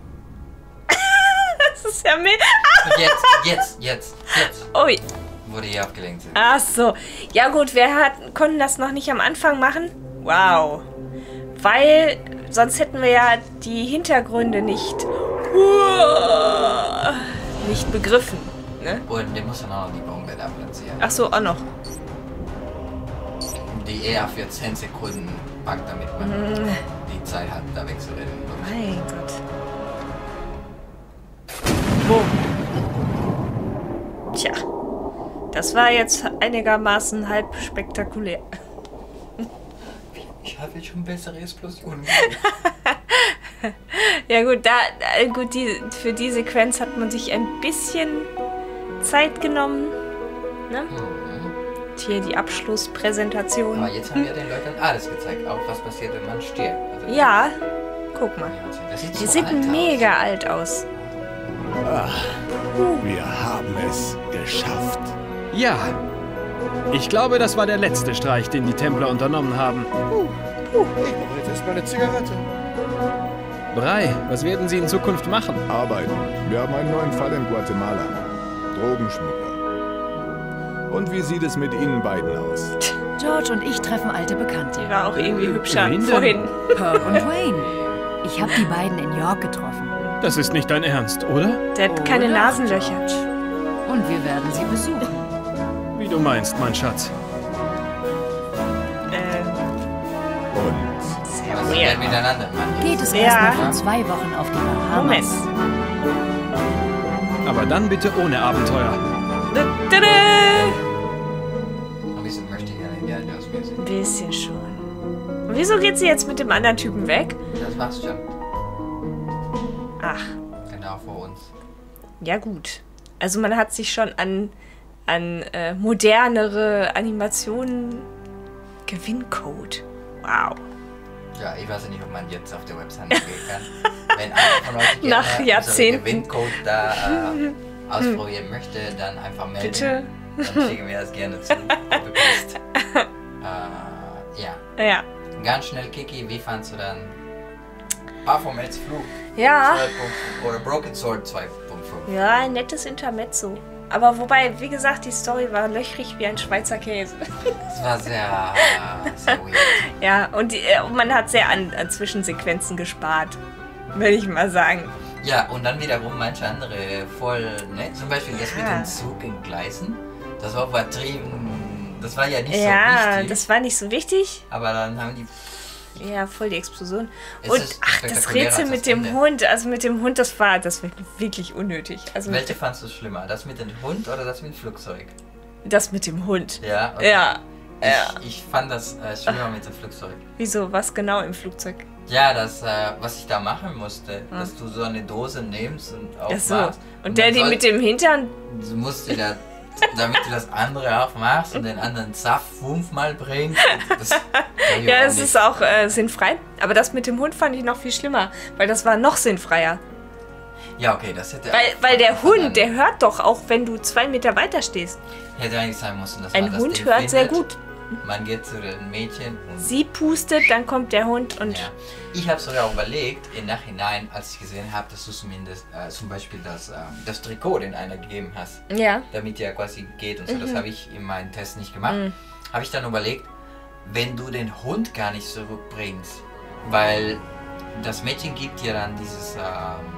Das ist ja mir... Und jetzt, jetzt, jetzt, jetzt. Ui. Wurde hier abgelenkt. Ach so. Ja gut, wir hat, konnten das noch nicht am Anfang machen. Wow. Weil sonst hätten wir ja die Hintergründe nicht... nicht begriffen. Ne? Und wir müssen auch noch die Bombe da platzieren. Ach so, auch noch. Die eher für zehn Sekunden packt, damit man Mhm. die Zeit hat, da wegzurennen. Mein Gott. Boom. Tja. Das war jetzt einigermaßen halb spektakulär. Ich habe jetzt schon bessere Explosionen. Ja gut, da, da gut, die, für die Sequenz hat man sich ein bisschen Zeit genommen. Ne? Hier die Abschlusspräsentation. Aber jetzt haben wir den Leuten alles gezeigt, auch was passiert, wenn man stirbt. Also Ja, guck mal. das sieht Die so sieht alt mega alt aus. Ach, wir haben es geschafft. Ja. Ich glaube, das war der letzte Streich, den die Templer unternommen haben. Ich brauche jetzt erstmal eine Zigarette. Brei, was werden Sie in Zukunft machen? Arbeiten. Wir haben einen neuen Fall in Guatemala. Drogenschmuggler. Und wie sieht es mit Ihnen beiden aus? George und ich treffen alte Bekannte. Die war auch irgendwie hübscher wen denn? vorhin. Pearl und Wayne. Ich habe die beiden in York getroffen. Das ist nicht dein Ernst, oder? Der hat keine Oder? Nasenlöcher. Und wir werden sie besuchen. Wie du meinst, mein Schatz. Äh, Und sehr Was wir weird. miteinander machen. Geht es Ja. erstmal für zwei Wochen auf die Moment. Bahamas. Aber dann bitte ohne Abenteuer. Da, da, da. Ein bisschen möchte ich gerne Indianer aus mir sehen. Ein bisschen schon. Und wieso geht sie jetzt mit dem anderen Typen weg? Das machst du schon. Ach, Genau vor uns. ja gut. Also man hat sich schon an, an äh, modernere Animationen... Gewinncode. Wow. Ja, ich weiß nicht, ob man jetzt auf der Website gehen kann. Wenn einer von euch gerne Nach Jahrzehnten. unseren Gewinncode da äh, ausprobieren möchte, dann einfach melden. Bitte. Dann schicken wir das gerne zu. Copy-Paste. äh, ja. Ja. Ganz schnell, Kiki, wie fandst du dann Baphomets Flug Ja. zwei Punkt fünf oder Broken Sword zwei Punkt fünf? Ja, ein nettes Intermezzo. Aber wobei, wie gesagt, die Story war löchrig wie ein Schweizer Käse. Das war sehr, sehr weird. Ja, und, die, äh, und man hat sehr an, an Zwischensequenzen gespart. Würde ich mal sagen. Ja, und dann wiederum manche andere voll nett. Zum Beispiel das mit Ja. dem Zug in Gleisen. Das war übertrieben. Das war ja nicht so Ja, wichtig. das war nicht so wichtig. Aber dann haben die. Ja, voll die Explosion. Es Und ist ach, das spektakulärer Rätsel als mit das dem Ende. Hund, also mit dem Hund, das war, das war wirklich unnötig. Also Welche mit, fandst du schlimmer? Das mit dem Hund oder das mit dem Flugzeug? das mit dem Hund. Ja, okay. Ja, Ich, Ja. ich fand das äh, schlimmer mit dem Flugzeug. Wieso? Was genau im Flugzeug? Ja, das, äh, was ich da machen musste, Ah. dass du so eine Dose nimmst und Ach so. aufmachst. Und der, dann die soll- mit dem Hintern... Du musst dir da, damit du das andere aufmachst und den anderen Saft fünfmal bringst. Das, Ja, es ist auch äh, sinnfrei. Aber das mit dem Hund fand ich noch viel schlimmer, weil das war noch sinnfreier. Ja, okay, das hätte... Weil, weil der Hund, der hört doch auch, wenn du zwei Meter weiter stehst. Hätte eigentlich sein müssen, dass Ein man das Hund Ding hört findet. sehr gut. Man geht zu den Mädchen und... Sie pustet, dann kommt der Hund und... Ja. Ich habe sogar überlegt, im Nachhinein, als ich gesehen habe, dass du zumindest äh, zum Beispiel das, ähm, das Trikot den einer gegeben hast, Ja. damit der quasi geht und so, das Mhm. habe ich in meinem Test nicht gemacht, Mhm. habe ich dann überlegt, wenn du den Hund gar nicht zurückbringst, weil das Mädchen gibt dir dann dieses... Ähm,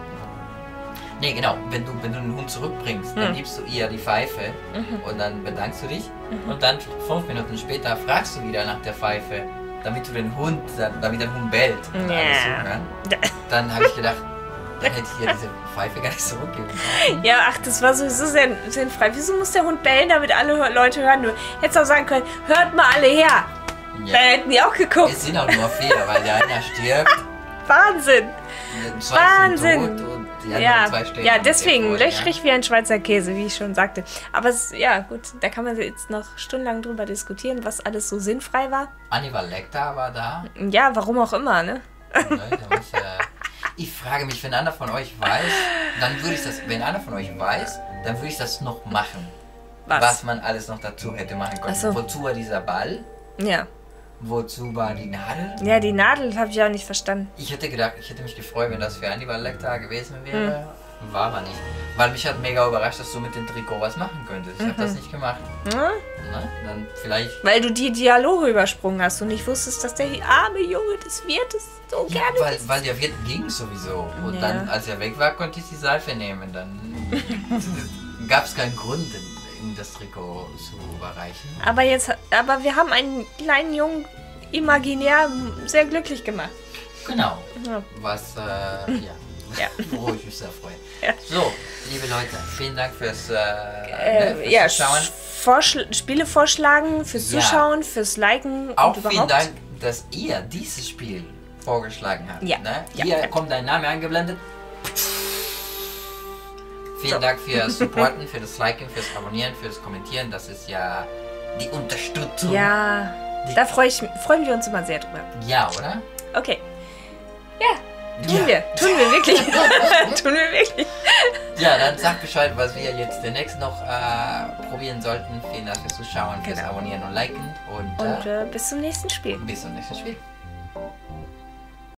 nee, genau, wenn du, wenn du den Hund zurückbringst, dann Mhm. gibst du ihr die Pfeife Mhm. und dann bedankst du dich Mhm. und dann fünf Minuten später fragst du wieder nach der Pfeife, damit du den Hund, damit der Hund bellt und Ja. alles so, ne? Dann habe ich gedacht, dann hätte ich ihr diese Pfeife gar nicht zurückgeben können. Ja, ach, das war sowieso sehr sinnfrei. Wieso muss der Hund bellen, damit alle Hör- Leute hören? Du hättest auch sagen können, hört mal alle her. Ja. Da hätten die auch geguckt. Es sind auch nur vier, weil der eine stirbt, Wahnsinn. zwei Wahnsinn. sind tot und die anderen Ja, zwei stehen. ja, am deswegen Telefon, löchrig wie ein Schweizer Käse, wie ich schon sagte. Aber es, ja, gut, da kann man jetzt noch stundenlang drüber diskutieren, was alles so sinnfrei war. Hannibal Lecter war da. Ja, warum auch immer, ne? Ne, der muss, äh, ich frage mich, wenn einer von euch weiß, dann würde ich das, wenn einer von euch weiß, dann würde ich das noch machen. Was? Was man alles noch dazu hätte machen können. Ach so. Wozu war dieser Ball? Ja. Wozu war die Nadel? Ja, die Nadel habe ich auch nicht verstanden. Ich hätte gedacht, ich hätte mich gefreut, wenn das für Hannibal Lecter gewesen wäre. War aber nicht. Weil mich hat mega überrascht, dass du mit dem Trikot was machen könntest. Ich Mhm. habe das nicht gemacht. Ja? Na, dann vielleicht... Weil du die Dialoge übersprungen hast und nicht wusstest, dass der arme Junge des Wirtes so Ja, gerne weil, ist. weil der Wirt ging sowieso. Und Ja. dann, als er weg war, konnte ich die Seife nehmen. Dann gab es keinen Grund, ihm das Trikot zu überreichen. Aber jetzt, aber wir haben einen kleinen Jungen imaginär sehr glücklich gemacht. Genau. Ja. Was, äh, ja. Ja. Wo ich mich sehr freue. Ja. So, liebe Leute, vielen Dank fürs, äh, Äh, ne, fürs ja, Zuschauen. Vorschl Spiele vorschlagen, fürs Ja. Zuschauen, fürs Liken Auch und vielen überhaupt. Dank, dass ihr dieses Spiel vorgeschlagen habt. Ja. Ne? Ja. Hier kommt dein Name eingeblendet. Vielen So. Dank fürs Supporten, für das Liken, fürs Abonnieren, fürs Kommentieren. Das ist ja die Unterstützung. Ja, da freu ich, freuen wir uns immer sehr drüber. Ja, oder? Okay. Ja, tun Ja. wir. Tun wir wirklich. tun wir wirklich. Ja, dann sagt Bescheid, was wir jetzt demnächst noch äh, probieren sollten. Vielen Dank fürs Zuschauen, fürs Genau. Abonnieren und Liken. Und, Und äh, äh, bis zum nächsten Spiel. bis zum nächsten Spiel.